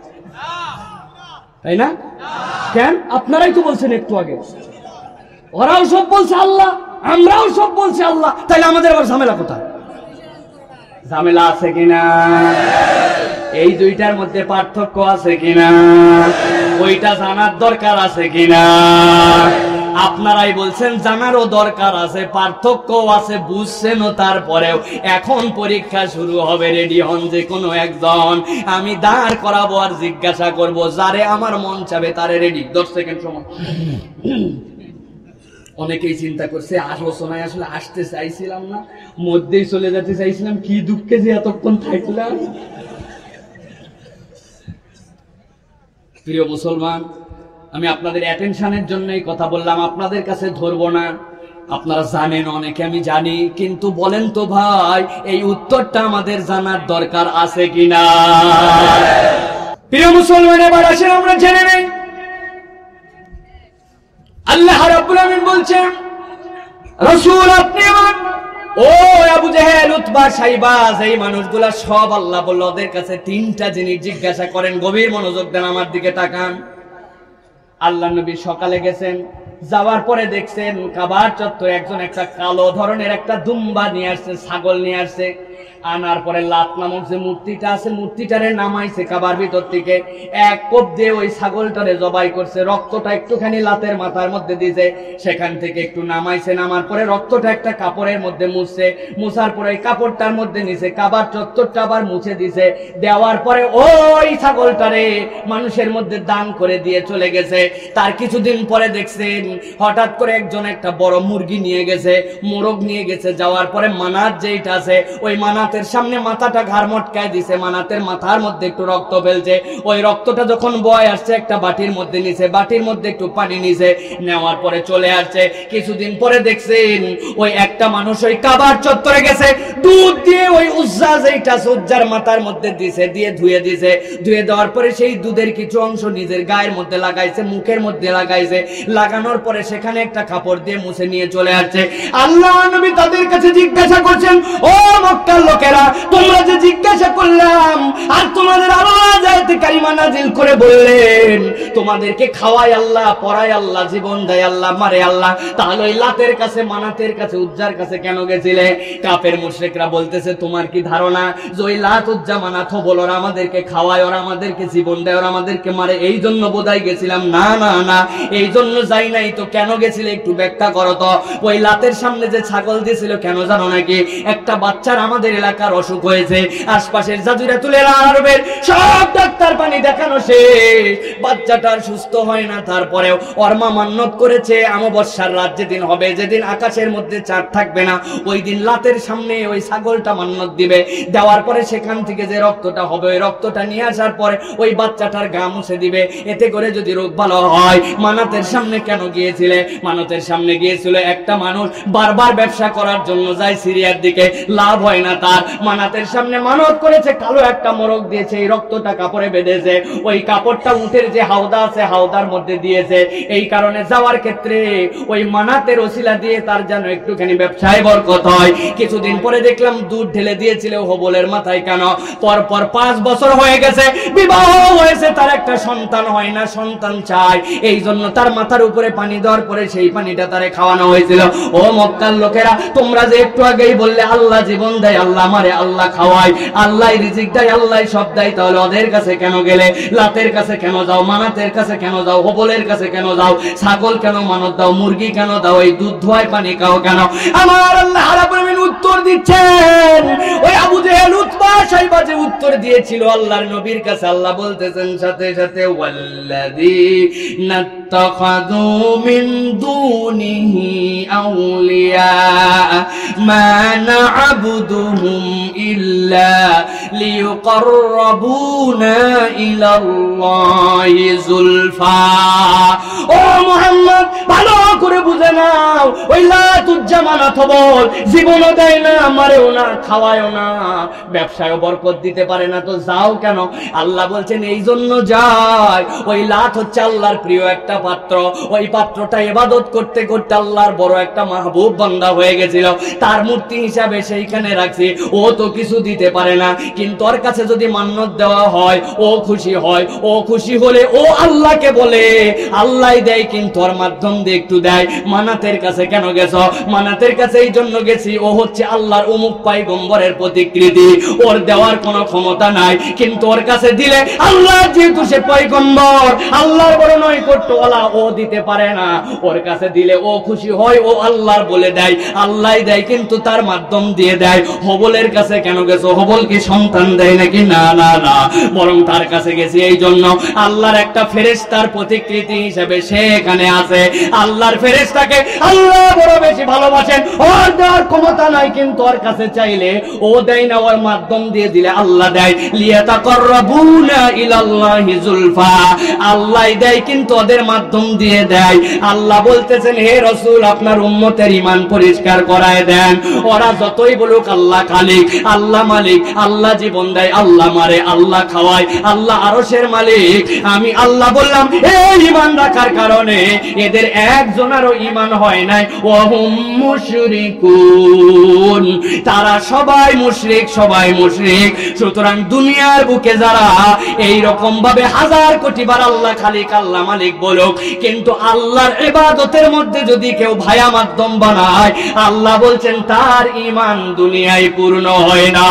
তাই না? কেন? আপনারাই তো বলছেন একটু আগে, ওরাও সব বলছে আল্লাহ, আমরাও সব বলছি আল্লাহ, তাইলে আমাদের আবার ঝামেলা কোথায়? ঝামেলা আছে কিনা? এই দুইটার মধ্যে পার্থক্য আছে কিনা? ওইটা জানার দরকার আছে কিনা? আপনারাই বলছেন জানারও দরকার আছে, পার্থক্য আছে, বুঝছেনও। তারপরেও এখন পরীক্ষা শুরু হবে, রেডি হন যে কোনো একজন। আমি দাঁড় করাবো আর জিজ্ঞাসা করব, যারে আমার মন চাবে তারে রেডি। 10 সেকেন্ড সময়। অনেকেই চিন্তা করছে আলোচনায় আসলে আসতে চাইছিলাম না, মধ্যেই চলে যেতে চাইছিলাম, কি দুঃখে যে এতক্ষণ থাকলাম। প্রিয় মুসলমান, আমি আপনাদের অ্যাটেনশনের জন্যই কথা বললাম, আপনাদের কাছে ধরবো না। আপনারা জানেন অনেকে, আমি জানি, কিন্তু বলেন তো ভাই, এই উত্তরটা আমাদের জানার দরকার আছে কিনা? প্রিয় মুসলমান, এবার আসেন আমরা জেনে নেই। আল্লাহ রাব্বুল আমিন বলছেন, রাসূল আপনি আমার ও আবু জেহেল, উতবা, সাইবা, এই মানুষগুলা সব আল্লাহ বলল ওদের কাছে 3টা জিনিস জিজ্ঞাসা করেন। গভীর মনোযোগ দেন, আমার দিকে তাকান। আল্লাহ নবী সকালে গেছেন, যাওয়ার পরে দেখছেন কাবার চত্বরে একজন একটা কালো ধরনের একটা দুম্বা নিয়ে আসছে, ছাগল নিয়ে আসছে। আনার পরে লাত নামক যে মূর্তিটা আছে, মূর্তিটারে নামাইছে কাবার ভিতর থেকে, এক কোপ দিয়ে ওই ছাগলটারে জবাই করছে, রক্তটা একটুখানি লাতের মাথার মধ্যে দিয়েছে, সেখান থেকে একটু নামাইছে, নামার পরে রক্তটা একটা কাপড়ের মধ্যে মুছছে, মুছার পরে ওই কাপড়টার মধ্যে নিছে, কাবার চত্বরটা আবার মুছে দিছে, দেওয়ার পরে ওই ছাগলটারে মানুষের মধ্যে দান করে দিয়ে চলে গেছে। তার কিছুদিন পরে দেখছেন হঠাৎ করে একজন একটা বড় মুরগি নিয়ে গেছে, মোরগ নিয়ে গেছে, যাওয়ার পরে মানাত যেটা আছে ওই মানাতের সামনে মাথাটা ঘাড় মটকায় দিছে, মানাতের মাথার মধ্যে একটু রক্ত ফেলছে, ওই রক্তটা যখন বয় আসছে একটা বাটির মধ্যে নিছে, বাটির মধ্যে একটু পানি নিছে, নেওয়ার পরে চলে আসছে। কিছুদিন পরে দেখছেন ওই একটা মানুষ ওই কাবার চত্বরে গেছে, দুধ দিয়ে ওই উজ্জা যেটা উজ্জার মাথার মধ্যে দিছে, দিয়ে ধুয়ে দিছে, ধুয়ে দেওয়ার পরে সেই দুধের কিছু অংশ নিজের গায়ের মধ্যে লাগাইছে, মুখের মধ্যে লাগাইছে, লাগানোর পরে সেখানে একটা কাপড় দিয়ে মুছে নিয়ে চলে আসছে। আল্লাহ নবী তাদের কাছে জিজ্ঞাসা করছেন, ও মক্কার লোকেরা, তোমরা যে জিজ্ঞাসা করলাম আর তোমাদের আল্লাহ আয়াতে কারিমা নাজিল করে বললেন তোমাদেরকে খাওয়ায় আল্লাহ, পড়ায় আল্লাহ, জীবন দেয় আল্লাহ, মারে আল্লাহ, তাহলে ওই লাতের কাছে, মানাতের কাছে, উজ্জার কাছে কেন গেছিলে? কাফের মুশরিকরা বলতেছে, তোমার কি ধারণা যে ওই লাত, উজ্জা, মানাত বল ওরা আমাদেরকে খাওয়ায়, ওরা আমাদেরকে জীবন দেয়, ওরা আমাদেরকে মারে, এই জন্য বোধহয় গেছিলাম? না না না, এই জন্য যাই নাই। তো কেন গেছিলে একটু ব্যাখ্যা করো তো। ওই লাতের সামনে যে ছাগল দিয়েছিল কেন জানো নাকি? একটা বাচ্চার আমাদের আমাদের এলাকার অসুখ হয়েছে, আশপাশের জাজুরা তুলে আরবের সব ডাক্তার পানি দেখানো শেষ, বাচ্চাটার সুস্থ হয় না। তারপরেও ওর মা মান্যত করেছে অমাবস্যার রাত যেদিন হবে, যেদিন আকাশের মধ্যে চাঁদ থাকবে না, ওই দিন লাতের সামনে ওই ছাগলটা মান্যত দিবে। দেওয়ার পরে সেখান থেকে যে রক্তটা হবে, ওই রক্তটা নিয়ে আসার পরে ওই বাচ্চাটার গা মুছে দিবে, এতে করে যদি রোগ ভালো হয়। মানাতের সামনে কেন গিয়েছিলে? মানতের সামনে গিয়েছিল একটা মানুষ বারবার ব্যবসা করার জন্য যায় সিরিয়ার দিকে, লাভ হয় না তার। মানাতের সামনে মানত করেছে, কালো একটা মোরগ দিয়েছে, এই রক্তটা কাপড়ে বেঁধেছে, ওই কাপড়টা উটের যে হাওদা আছে হাওদার মধ্যে দিয়েছে। এই কারণে যাওয়ার ক্ষেত্রে ওই মানাতের ওসিলা দিয়ে তার যেন একটুখানি ব্যবসায় বরকত হয়। কিছুদিন পরে দেখলাম দুধ ঢেলে দিয়েছিল হবলের মাথায়। কেন? পরপর 5 বছর হয়ে গেছে, বিবাহ হয়েছে, তার একটা সন্তান হয় না, সন্তান চায়। এই জন্য তার মাথার উপরে পানি দেওয়ার পরে সেই পানিটা তারে খাওয়ানো হয়েছিল। ও মক্কার লোকেরা, তোমরা যে একটু আগেই বললে আল্লাহ জীবন দেয়, আল্লাহ মারে, আল্লাহ খাওয়ায়, আল্লাহ রিজিক দেয়, আল্লাহ সব দেয়, তাহলে ওদের কাছে কেন গেলে? লাতের কাছে কেন যাও? মানাতের কাছে কেন যাও? হবলের কাছে কেন যাও? ছাগল কেন মানত দাও? মুরগি কেন দাও? এই দুধ ধোয়ায় পানি খাও কেন? আমার আল্লাহ রাব্বুল আলামিন উত্তর দিচ্ছেন। ওই আবু জেহেল উতবা সাইবা যে উত্তর দিয়েছিল আল্লাহর নবীর কাছে, আল্লাহ বলতেছেন সাথে সাথে ওয়াল্লাযীনা ইত্তাখাযু মিন দুনিহি আউলিয়া মা না'বুদুহুম ইল্লা লিয়ুকাররাবুনা ইলাল্লাহি যুলফা। ও মুহাম্মদ, ভালো করে বুঝে নাও, ওই লাত উজ্জামানাত বল, জীবনও দেয় না, মারেও না, খাওয়ায়ও না, ব্যবসায়ও বরকত দিতে পারে না, তো যাও কেন? আল্লাহ বলছেন এই জন্য যায়। ওই লাত হচ্ছে আল্লাহর প্রিয় একটা পাত্র, ওই পাত্রটা ইবাদত করতে করতে আল্লাহর বড় একটা মাহবুব বান্দা হয়ে গেছিল, তার মূর্তি হিসাবে সেইখানে রাখছি। ও তো কিছু দিতে পারে না, কিন্তু ওর কাছে যদি মান্যত দেওয়া হয় ও খুশি হয়, ও খুশি হলে ও আল্লাহকে বলে, আল্লাহ দেয়, কিন্তু ওর মাধ্যম দিয়ে একটু দেয়। মানাতের কাছে কেন গেছো? মানাতের কাছে এই জন্য গেছি, ও হচ্ছে আল্লাহর অমুক পয়গম্বরের প্রতিকৃতি, ওর দেওয়ার কোনো ক্ষমতা নাই, কিন্তু ওর কাছে দিলে আল্লাহ যেহেতু সে পয়গম্বর, আল্লাহর বড় নৈকট্যওয়ালা, ও দিতে পারে না, ওর কাছে দিলে ও খুশি হয়, ও আল্লাহর বলে দেয়, আল্লাহ দেয়, কিন্তু তার মাধ্যম দিয়ে দেয়। হবলের কাছে কেন গেছো? হবল কি সন্তান দেয় নাকি? না না না, বরং তার কাছে গেছি এই জন্য আল্লাহর একটা ফেরেশতার প্রতিকৃতি হিসেবে সে এখানে আছে। আল্লাহর ফেরেশতাকে আল্লাহ বড় বেশি ভালোবাসেন, ওর দেওয়ার ক্ষমতা নাই, কিন্তু ওর কাছে চাইলে ও দেয় না, ওর মাধ্যম দিয়ে দিলে আল্লাহ দেয়। লিয়াতাকাররাবুনা ইলাল্লাহি যুলফা, আল্লাহ দেয়, কিন্তু ওদের মাধ্যম দিয়ে দেয়। আল্লাহ বলতেছেন, হে রাসূল, আপনার উম্মতের ঈমান পরিষ্কার করায় দেন। ওরা যতই বলুক আল্লাহ খালিক, আল্লাহ মালিক, আল্লাহ জীবন দেয়, আল্লাহ মারে, আল্লাহ খাওয়ায়, আল্লাহ আরশের মালিক, আমি আল্লাহ বললাম, এই ঈমান রাখার কারণে এদের একজনেরও ঈমান হয় নাই। ওয়াহুম মুশরিকুন, তারা সবাই মুশরিক, সবাই মুশরিক। সুতরাং দুনিয়ার বুকে যারা এই রকম ভাবে 1000 কোটি বার আল্লাহ খালিক, আল্লাহ মালিক বলুক, কিন্তু আল্লাহর ইবাদতের মধ্যে যদি কেউ ভায়া মাধ্যম বানায়, আল্লাহ বলছেন তার ঈমান দুনিয়ায় পূর্ণ হয় না।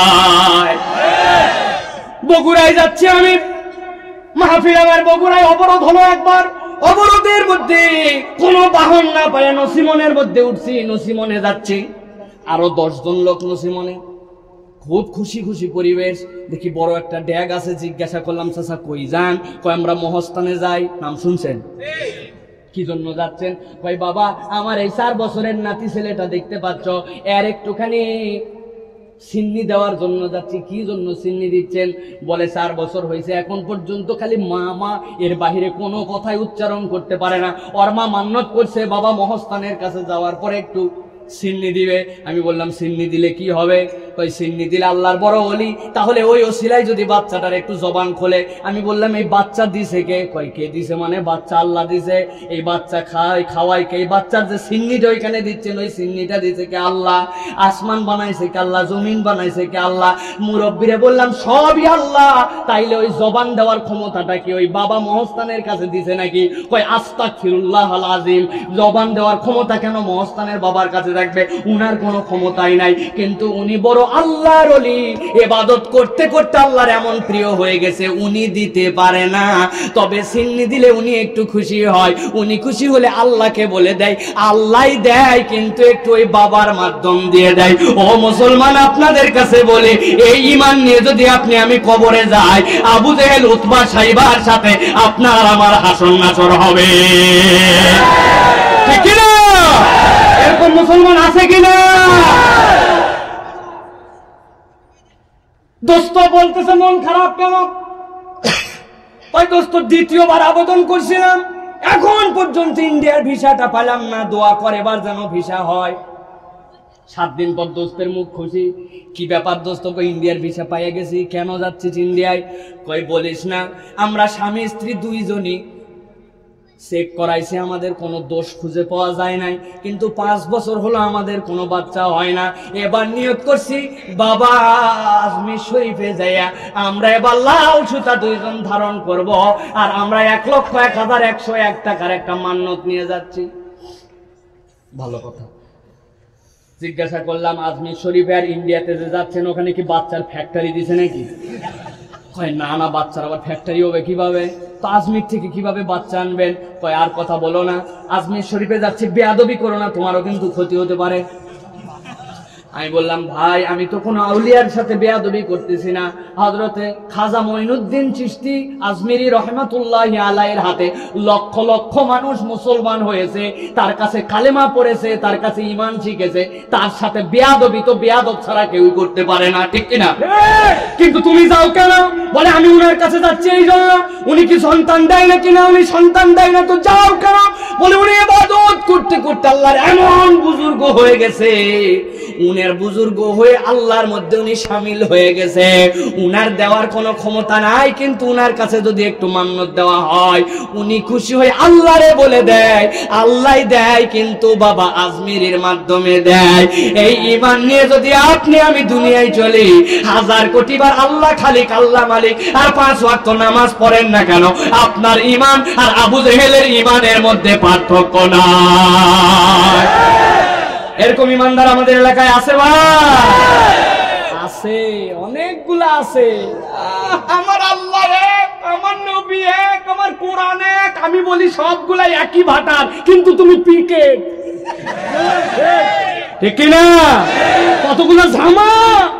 বগুড়ায় যাচ্ছি আমি, মাহফিল আমার বগুড়ায় অবরোধ হলো একবার। অবরোধের মধ্যে কোনো বাহন না পায় নসিমনের মধ্যে উঠছি, নসিমনে যাচ্ছি, আরো 10 জন লোক নসিমনে, খুব খুশি খুশি পরিবেশ। দেখি বড় একটা ড্যাগ আছে, জিজ্ঞাসা করলাম, চাচা কই যান? কয় আমরা মহস্থানে যাই। নাম শুনছেন? কি জন্য যাচ্ছেন? কয় বাবা, আমার এই 4 বছরের নাতি ছেলেটা দেখতে পাচ্ছ, এর একটুখানি সিন্নি দেওয়ার জন্য যাচ্ছি। কি জন্য সিন্নি দিচ্ছেন? বলে 4 বছর হয়েছে, এখন পর্যন্ত খালি মা মা, এর বাহিরে কোনো কথাই উচ্চারণ করতে পারে না। ওর মা মান্যত করছে বাবা মহস্থানের কাছে যাওয়ার পরে একটু সিন্নি দিবে। আমি বললাম সিন্নি দিলে কি হবে? ওই সিন্নি দিলে আল্লাহর বড় ওলি, তাহলে ওই ওসিলায় যদি বাচ্চাটার একটু জবান খোলে। আমি বললাম এই বাচ্চা দিছে কে? কয় কে দিছে মানে? বাচ্চা আল্লাহ দিছে। এই বাচ্চা খাওয়াই কে? এই বাচ্চার যে সিন্নিটা ওইখানে দিচ্ছেন, ওই সিন্নিটা দিছে কে? আল্লাহ। আসমান বানাইছে কে? আল্লাহ। জমিন বানাইছে কে? আল্লাহ। মুরব্বীরে বললাম সবই আল্লাহ, তাইলে ওই জবান দেওয়ার ক্ষমতাটা কি ওই বাবা মহস্থানের কাছে দিছে নাকি? কয় আস্তাগফিরুল্লাহাল আযীম, জবান দেওয়ার ক্ষমতা কেন মহস্থানের বাবার কাছে রাখবে? উনার কোনো ক্ষমতাই নাই, কিন্তু উনি বড় আল্লাহর ওলি ইবাদত করতে করতে আল্লাহর এমন প্রিয় হয়ে গেছে উনি দিতে পারে না, তবে সিন্নি দিলে উনি একটু খুশি হয়। উনি খুশি হলে আল্লাহকে বলে দেয়, আল্লাহই দেয় কিন্তু একটু ওই বাবার মাধ্যম দিয়ে দেয়। ও মুসলমান, আপনাদের কাছে বলে এই ঈমান নিয়ে যদি আপনি আমি কবরে যাই, আবু জেহেল উতবা সাইবার সাথে আপনার আমার হাসর নাসর হবে, ঠিক কিনা? এরকম মুসলমান আছে কিনা? দোস্ত বলতেছে মন খারাপ কেন? ওই দোস্ত দ্বিতীয়বার আবেদন করছিলাম, এখন পর্যন্ত ইন্ডিয়ার ভিসাটা পেলাম না, দোয়া করে এবার যেন ভিসা হয়। 7 দিন পর দোস্তের মুখ খুশি, কি ব্যাপার দোস্ত? কই ইন্ডিয়ার ভিসা পাইয়া গেছি, কেন যাচ্ছিস ইন্ডিয়ায়? কই বলিস না, আমরা স্বামী স্ত্রী দুইজনই চেক করাইছে, আমাদের কোনো দোষ খুঁজে পাওয়া যায় নাই, কিন্তু 5 বছর হলো আমাদের কোনো বাচ্চা হয় না। এবার নিয়ত করছি বাবা আজমির শরীফে যাইয়া আমরা এবার লাল সুতা দুইজন ধারণ করব, আর আমরা 1,01,101 টাকার একটা মান্যত নিয়ে যাচ্ছি। ভালো কথা। জিজ্ঞাসা করলাম আজমির শরীফে আর ইন্ডিয়াতে যে যাচ্ছেন ওখানে কি বাচ্চার ফ্যাক্টরি দিছে নাকি? কয় না না, বাচ্চার আবার ফ্যাক্টরি হবে কিভাবে? তো আজমির থেকে কিভাবে বাচ্চা আনবেন? কয় আর কথা বলো না, আজমির শরীফে যাচ্ছে, বেয়াদবি করো না, তোমারও কিন্তু ক্ষতি হতে পারে। আমি বললাম ভাই আমি তো কোনো আউলিয়ার সাথে বেয়াদবি করতেছি না, হযরতে খাজা মঈনুদ্দিন চিশতি আজমিরি রহমাতুল্লাহি আলাইহির হাতে লক্ষ লক্ষ মানুষ মুসলমান হয়েছে, তার কাছে কালেমা পড়েছে, তার কাছে ঈমান শিখেছে, তার সাথে বেয়াদবি তো বেয়াদব ছাড়া কেউই করতে পারে না, ঠিক কিনা? কিন্তু তুমি যাও কেন? বলে আমি উনার কাছে যাচ্ছি এই জন্য। উনি কি সন্তান দেয় না কিনা? উনি সন্তান দেয় না, তো যাও কেন? বলে উনি ইবাদত করতে করতে আল্লাহর এমন বুজুর্গ হয়ে গেছে, উনার বুজুর্গ হয়ে আল্লাহর মধ্যে উনি শামিল হয়ে গেছে, উনার দেওয়ার কোনো ক্ষমতা নাই, কিন্তু উনার কাছে যদি একটু মান্যত দেওয়া হয় উনি খুশি হয়ে আল্লাহরে বলে দেয়, আল্লাহই দেয় কিন্তু বাবা আজমিরের মাধ্যমে দেয়। এই ঈমান নিয়ে যদি আপনি আমি দুনিয়ায় চলি, 1000 কোটি বার আল্লাহ খালিক আল্লাহ মালিক আর 5 ওয়াক্ত নামাজ পড়েন না কেন, আপনার ঈমান আর আবু জেহেলের ঈমানের মধ্যে পার্থক্য নাই। এরকম ইমানদার আমাদের এলাকায় আছে ভাই? আছে, অনেকগুলা আছে। আমার আল্লাহ এক, আমার নবী এক, আমার কোরআন এক। আমি বলি সবগুলাই একই ভাটার, কিন্তু তুমি পিকেট, ঠিক কিনা? কতগুলো ঝামা।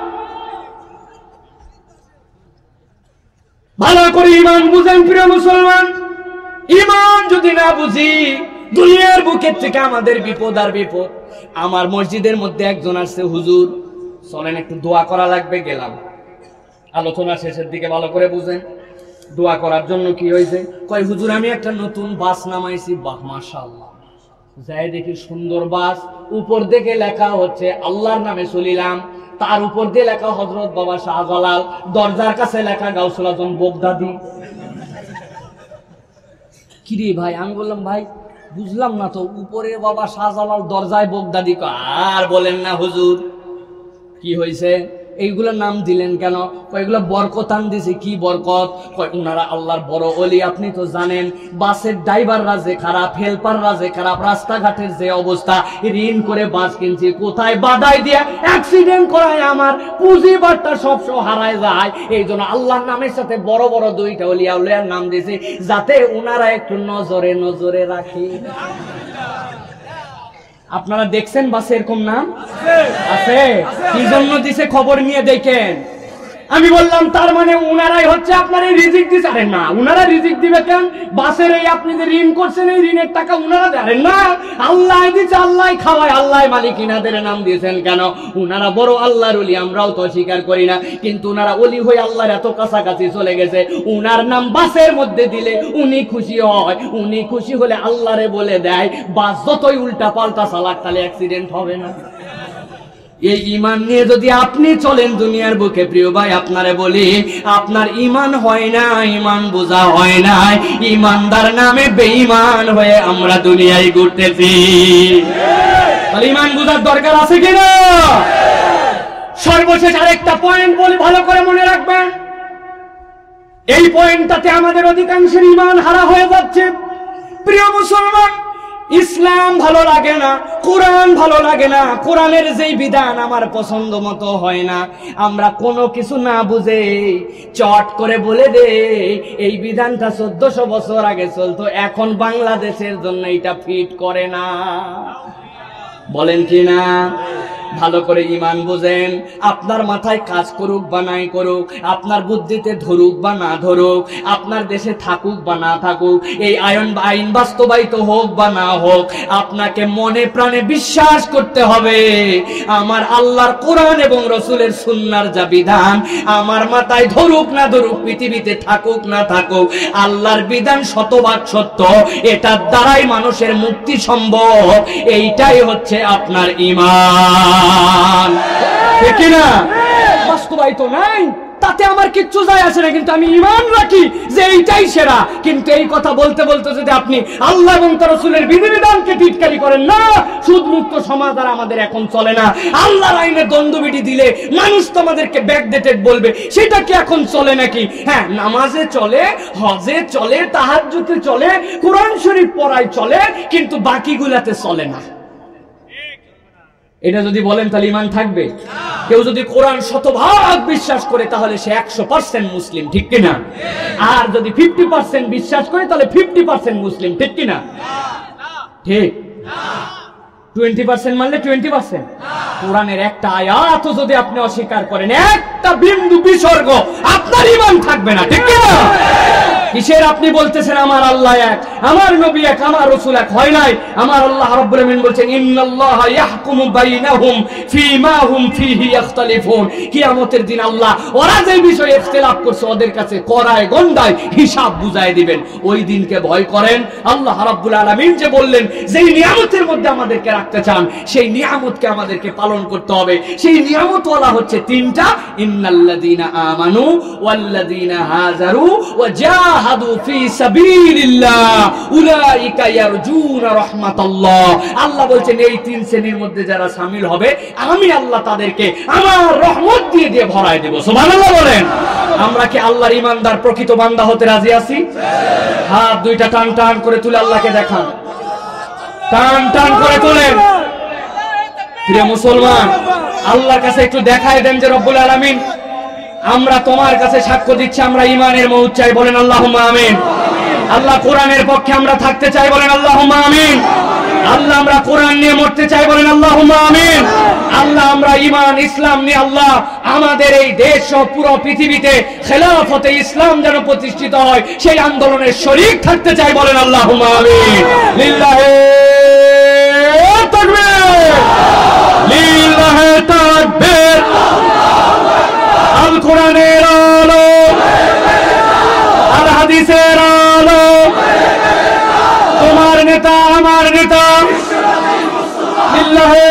ভালো করে ঈমান বুঝেন প্রিয় মুসলমান। ঈমান যদি না বুঝি, দুনিয়ার বুকের থেকে আমাদের বিপদ আর বিপদ। আমার মসজিদের মধ্যে একজন আসছে, হুজুর চলেন একটু দোয়া করা লাগবে। গেলাম, আলোচনা শেষের দিকে, ভালো করে বুঝেন। দোয়া করার জন্য কি হয়েছে? কয় হুজুর আমি একটা নতুন বাস নামাইছি। বাহ মাশাআল্লাহ। যাই দেখি সুন্দর বাস, উপর দিকে লেখা হচ্ছে আল্লাহর নামে চলিলাম, তার উপর দিয়ে লেখা হযরত বাবা শাহজালাল, দরজার কাছে লেখা গাউসুল আজম বগদাদি। কি রে ভাই? আমি বললাম ভাই বুঝলাম না তো, উপরে বাবা শাহজালাল, দরজায় বগদাদি। আর বলেন না হুজুর, কি হয়েছে? এইগুলোর নাম দিলেন কেন? এগুলো বরকতান দিছে। কি বরকত? উনারা আল্লাহর বড় ওলি। আপনি তো জানেন বাসের ড্রাইভাররা যে খারাপ, হেল্পাররা যে খারাপ, রাস্তাঘাটের যে অবস্থা, ঋণ করে বাস কিনছি, কোথায় বাদাই দিয়ে অ্যাক্সিডেন্ট করায় আমার পুঁজিবারটা সব হারায় যায়। এই জন্য আল্লাহর নামের সাথে বড় বড় 2টা ওলিয়া উলিয়ার নাম দিয়েছে, যাতে ওনারা একটু নজরে নজরে রাখে। আপনারা দেখছেন বাসে এরকম নাম আছে? কি জন্য দিছে খবর নিয়ে দেখেন। আমি বললাম তার মানে উনারাই হচ্ছে আপনার এই রিজিক দিছে। আরে না, উনারা রিজিক দিবে কেন? বাসের এই আপনি যে ঋণ করছেন, এই ঋণের টাকা উনারা দেন না, আল্লাহ দিচ্ছে, আল্লাহ খাওয়ায়, আল্লাহ মালিক। ইনাদের নাম দিয়েছেন কেন? উনারা বড় আল্লাহর ওলি, আমরাও তো স্বীকার করি না, কিন্তু উনারা ওলি হয়ে আল্লাহর এত কাছাকাছি চলে গেছে, উনার নাম বাসের মধ্যে দিলে উনি খুশি হয়। উনি খুশি হলে আল্লাহরে বলে দেয়, বাস যতই উল্টা পাল্টা চালাক তাহলে অ্যাক্সিডেন্ট হবে না। এই ঈমান নিয়ে যদি আপনি চলেন দুনিয়ার বুকে, প্রিয় ভাই আপনারে বলি, আপনার ঈমান হয় না, ঈমান বোঝা হয় না, ঈমানদার নামে বেঈমান হয়ে আমরা দুনিয়ায় ঘুরতেছি। তাহলে ঈমান বোঝার দরকার আছে কিনা? সর্বশেষ আরেকটা পয়েন্ট বলি, ভালো করে মনে রাখবেন। এই পয়েন্টটাতে আমাদের অধিকাংশের ঈমান হারা হয়ে যাচ্ছে। প্রিয় মুসলমান, ইসলাম ভালো লাগে না, কোরআন ভালো লাগে না, কোরআনের যেই বিধান আমার পছন্দ মতো হয় না, আমরা কোনো কিছু না বুঝে চট করে বলে দে এই বিধানটা 1400 বছর আগে চলতো, এখন বাংলাদেশের জন্য এটা ফিট করে না। বলেন কি না? ভালো করে ঈমান বুঝেন। আপনার মাথায় কাজ করুক বা নাই করুক, আপনার বুদ্ধিতে ধরুক বা না ধরুক, আপনার দেশে থাকুক বা না থাকুক, এই আইন বাস্তবায়িত হোক বা না হোক, আপনাকে মনে প্রাণে বিশ্বাস করতে হবে আমার আল্লাহর কোরআন এবং রসুলের সুন্নাহর যা বিধান, আমার মাথায় ধরুক না ধরুক, পৃথিবীতে থাকুক না থাকুক, আল্লাহর বিধান শতভাগ সত্য, এটার দ্বারাই মানুষের মুক্তি সম্ভব। এইটাই হচ্ছে আপনার ঈমান, ঠিক না? বাস্তবায়িত নাই তাতে আমার কিচ্ছু যায় আসে না, কিন্তু আমি ঈমান রাখি যে এইটাই সেরা। কিন্তু এই কথা বলতে বলতে যদি আপনি আল্লাহ এবং তার রাসূলের বিধিবিধানকে টিটকারি করেন, না সুদ মুক্ত সমাজ আর আমাদের এখন চলে না, আল্লাহর আইনে দ্বন্দ্ববিধি দিলে মানুষ তো আমাদেরকে ব্যাকডেটেড বলবে, সেটা কি এখন চলে নাকি? হ্যাঁ, নামাজে চলে, হজে চলে, তাহাজ্জুদে চলে, কোরআন শরীফ পড়ায় চলে, কিন্তু বাকিগুলাতে চলে না। এটা যদি বলেন তাহলে ঈমান থাকবে? কেউ যদি কোরআন শতভাগ বিশ্বাস করে তাহলে সে 100% মুসলিম, ঠিক কিনা? আর যদি 50% বিশ্বাস করে তাহলে 50% মুসলিম, ঠিক কিনা? ঠিক। 20% মানলে 20%। কোরআনের একটা আয়াত যদি আপনি অস্বীকার করেন, একটা বিন্দু বিসর্গ, আপনার ঈমান থাকবে না, ঠিক কিনা? কিসের আপনি বলতেছেন আমার আল্লাহ এক, আমার নবী এক, আমার রাসূল এক? হয় নাই। আমার আল্লাহ রাব্বুল আমিন বলেন ইন্নাল্লাহা ইয়াহকুমু বাইনাহুম ফীমা হুম ফীহি ইখতালিফুন। কিয়ামতের দিন আল্লাহ ওরা যে বিষয়ে ইখতিলাফ করছে ওদের কাছে কড়ায় গন্ডায় হিসাব বুঝায় দিবেন। ওই দিনকে ভয় করেন। আল্লাহ রাব্বুল আলামিন যে বললেন যেই নিয়ামতের মধ্যে আমাদেরকে রাখতে চান, সেই নিয়ামতকে আমাদেরকে পালন করতে হবে। সেই নিয়ামত ওয়ালা হচ্ছে তিনটা, ইন্নাল্লাযীনা আমানু ওয়াল্লাযীনা হাজারু ওয়া জাহাদু ফি সাবিলিল্লাহ উলাইকা ইয়ারজুনা রাহমাতাল্লাহ। আল্লাহ বলেন এই তিন শ্রেণীর মধ্যে যারা শামিল হবে আমি আল্লাহ তাদেরকে আমার রহমত দিয়ে দিয়ে ভরায় দেব। সুবহানাল্লাহ বলেন। আমরা কি আল্লাহর ঈমানদার প্রকৃত বান্দা হতে রাজি আছি? হাত দুইটা টান টান করে তুলে আল্লাহকে দেখান, টান টান করে তোলেন। প্রিয় মুসলমান, আল্লাহর কাছে একটু দেখায় দেন যে রব্বুল আলামিন আমরা তোমার কাছে সাক্ষ্য দিচ্ছি আমরা ঈমানের মওত চাই, বলেন আল্লাহুম্মা আমিন। আল্লাহ কোরআনের পক্ষে আমরা থাকতে চাই, বলেন আল্লাহুম্মা আমিন। আল্লাহ আমরা কোরআন নিয়ে মরতে চাই, বলেন আল্লাহুম্মা আমিন। আল্লাহ আমরা ঈমান ইসলাম নিয়ে আল্লাহ আমাদের এই দেশ ও পুরো পৃথিবীতে খেলাফতে ইসলাম যেন প্রতিষ্ঠিত হয় সেই আন্দোলনের শরীক থাকতে চাই, বলেন আল্লাহুম্মা আমিন। লিল্লাহি তাকবীর, লিল্লাহি তাকবীর। আল কোরআনের আলো, আল হাদিসের আলো, তোমার নেতা আমার নেতা, লিল্লাহি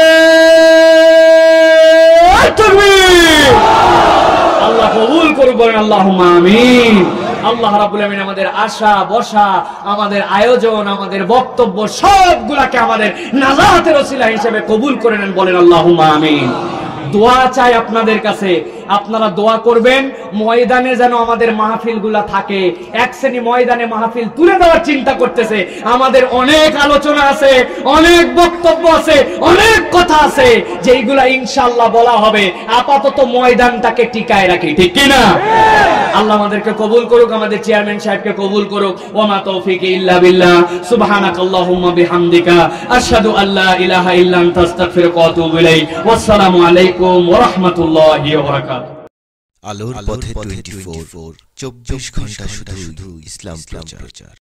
তাকবীর। আল্লাহ কবুল করুন, বলেন আল্লাহুম্মা আমিন। আল্লাহ রাব্বুল আমিন আমাদের আশা বসা, আমাদের আয়োজন, আমাদের বক্তব্য সবগুলাকে আমাদের নাজাতের ওসিলা হিসেবে কবুল করে নেন, বলেন আল্লাহুম্মা আমিন। দোয়া চাই আপনাদের কাছে, আপনারা দোয়া করবেন ময়দানে যেন আমাদের মাহফিলগুলা থাকে। এক শ্রেণী ময়দানে মাহফিল তুলে দেওয়ার চিন্তা করতেছে। আমাদের অনেক আলোচনা আছে, অনেক বক্তব্য আছে, অনেক কথা আছে যেইগুলা ইনশাআল্লাহ বলা হবে। আপাতত ময়দানটাকে টিকায় রাখি, ঠিক কি না? আল্লাহ আমাদেরকে কবুল করুক, আমাদের চেয়ারম্যান সাহেবকে কবুল করুক। ওয়া মা তাওফীকি ইল্লা বিল্লাহ। সুবহানাকাল্লাহুম্মা বিহামদিকা আশহাদু আল্লা ইলাহা ইল্লা আনতা আস্তাগফিরুকা ওয়া আতুবু ইলাইক। ওয়াসসালামু আলাইকুম ওয়া রাহমাতুল্লাহি ওয়া বারাকাতুহু। আলোর পথে 24 24 ঘন্টা শুধু ইসলাম প্রচার।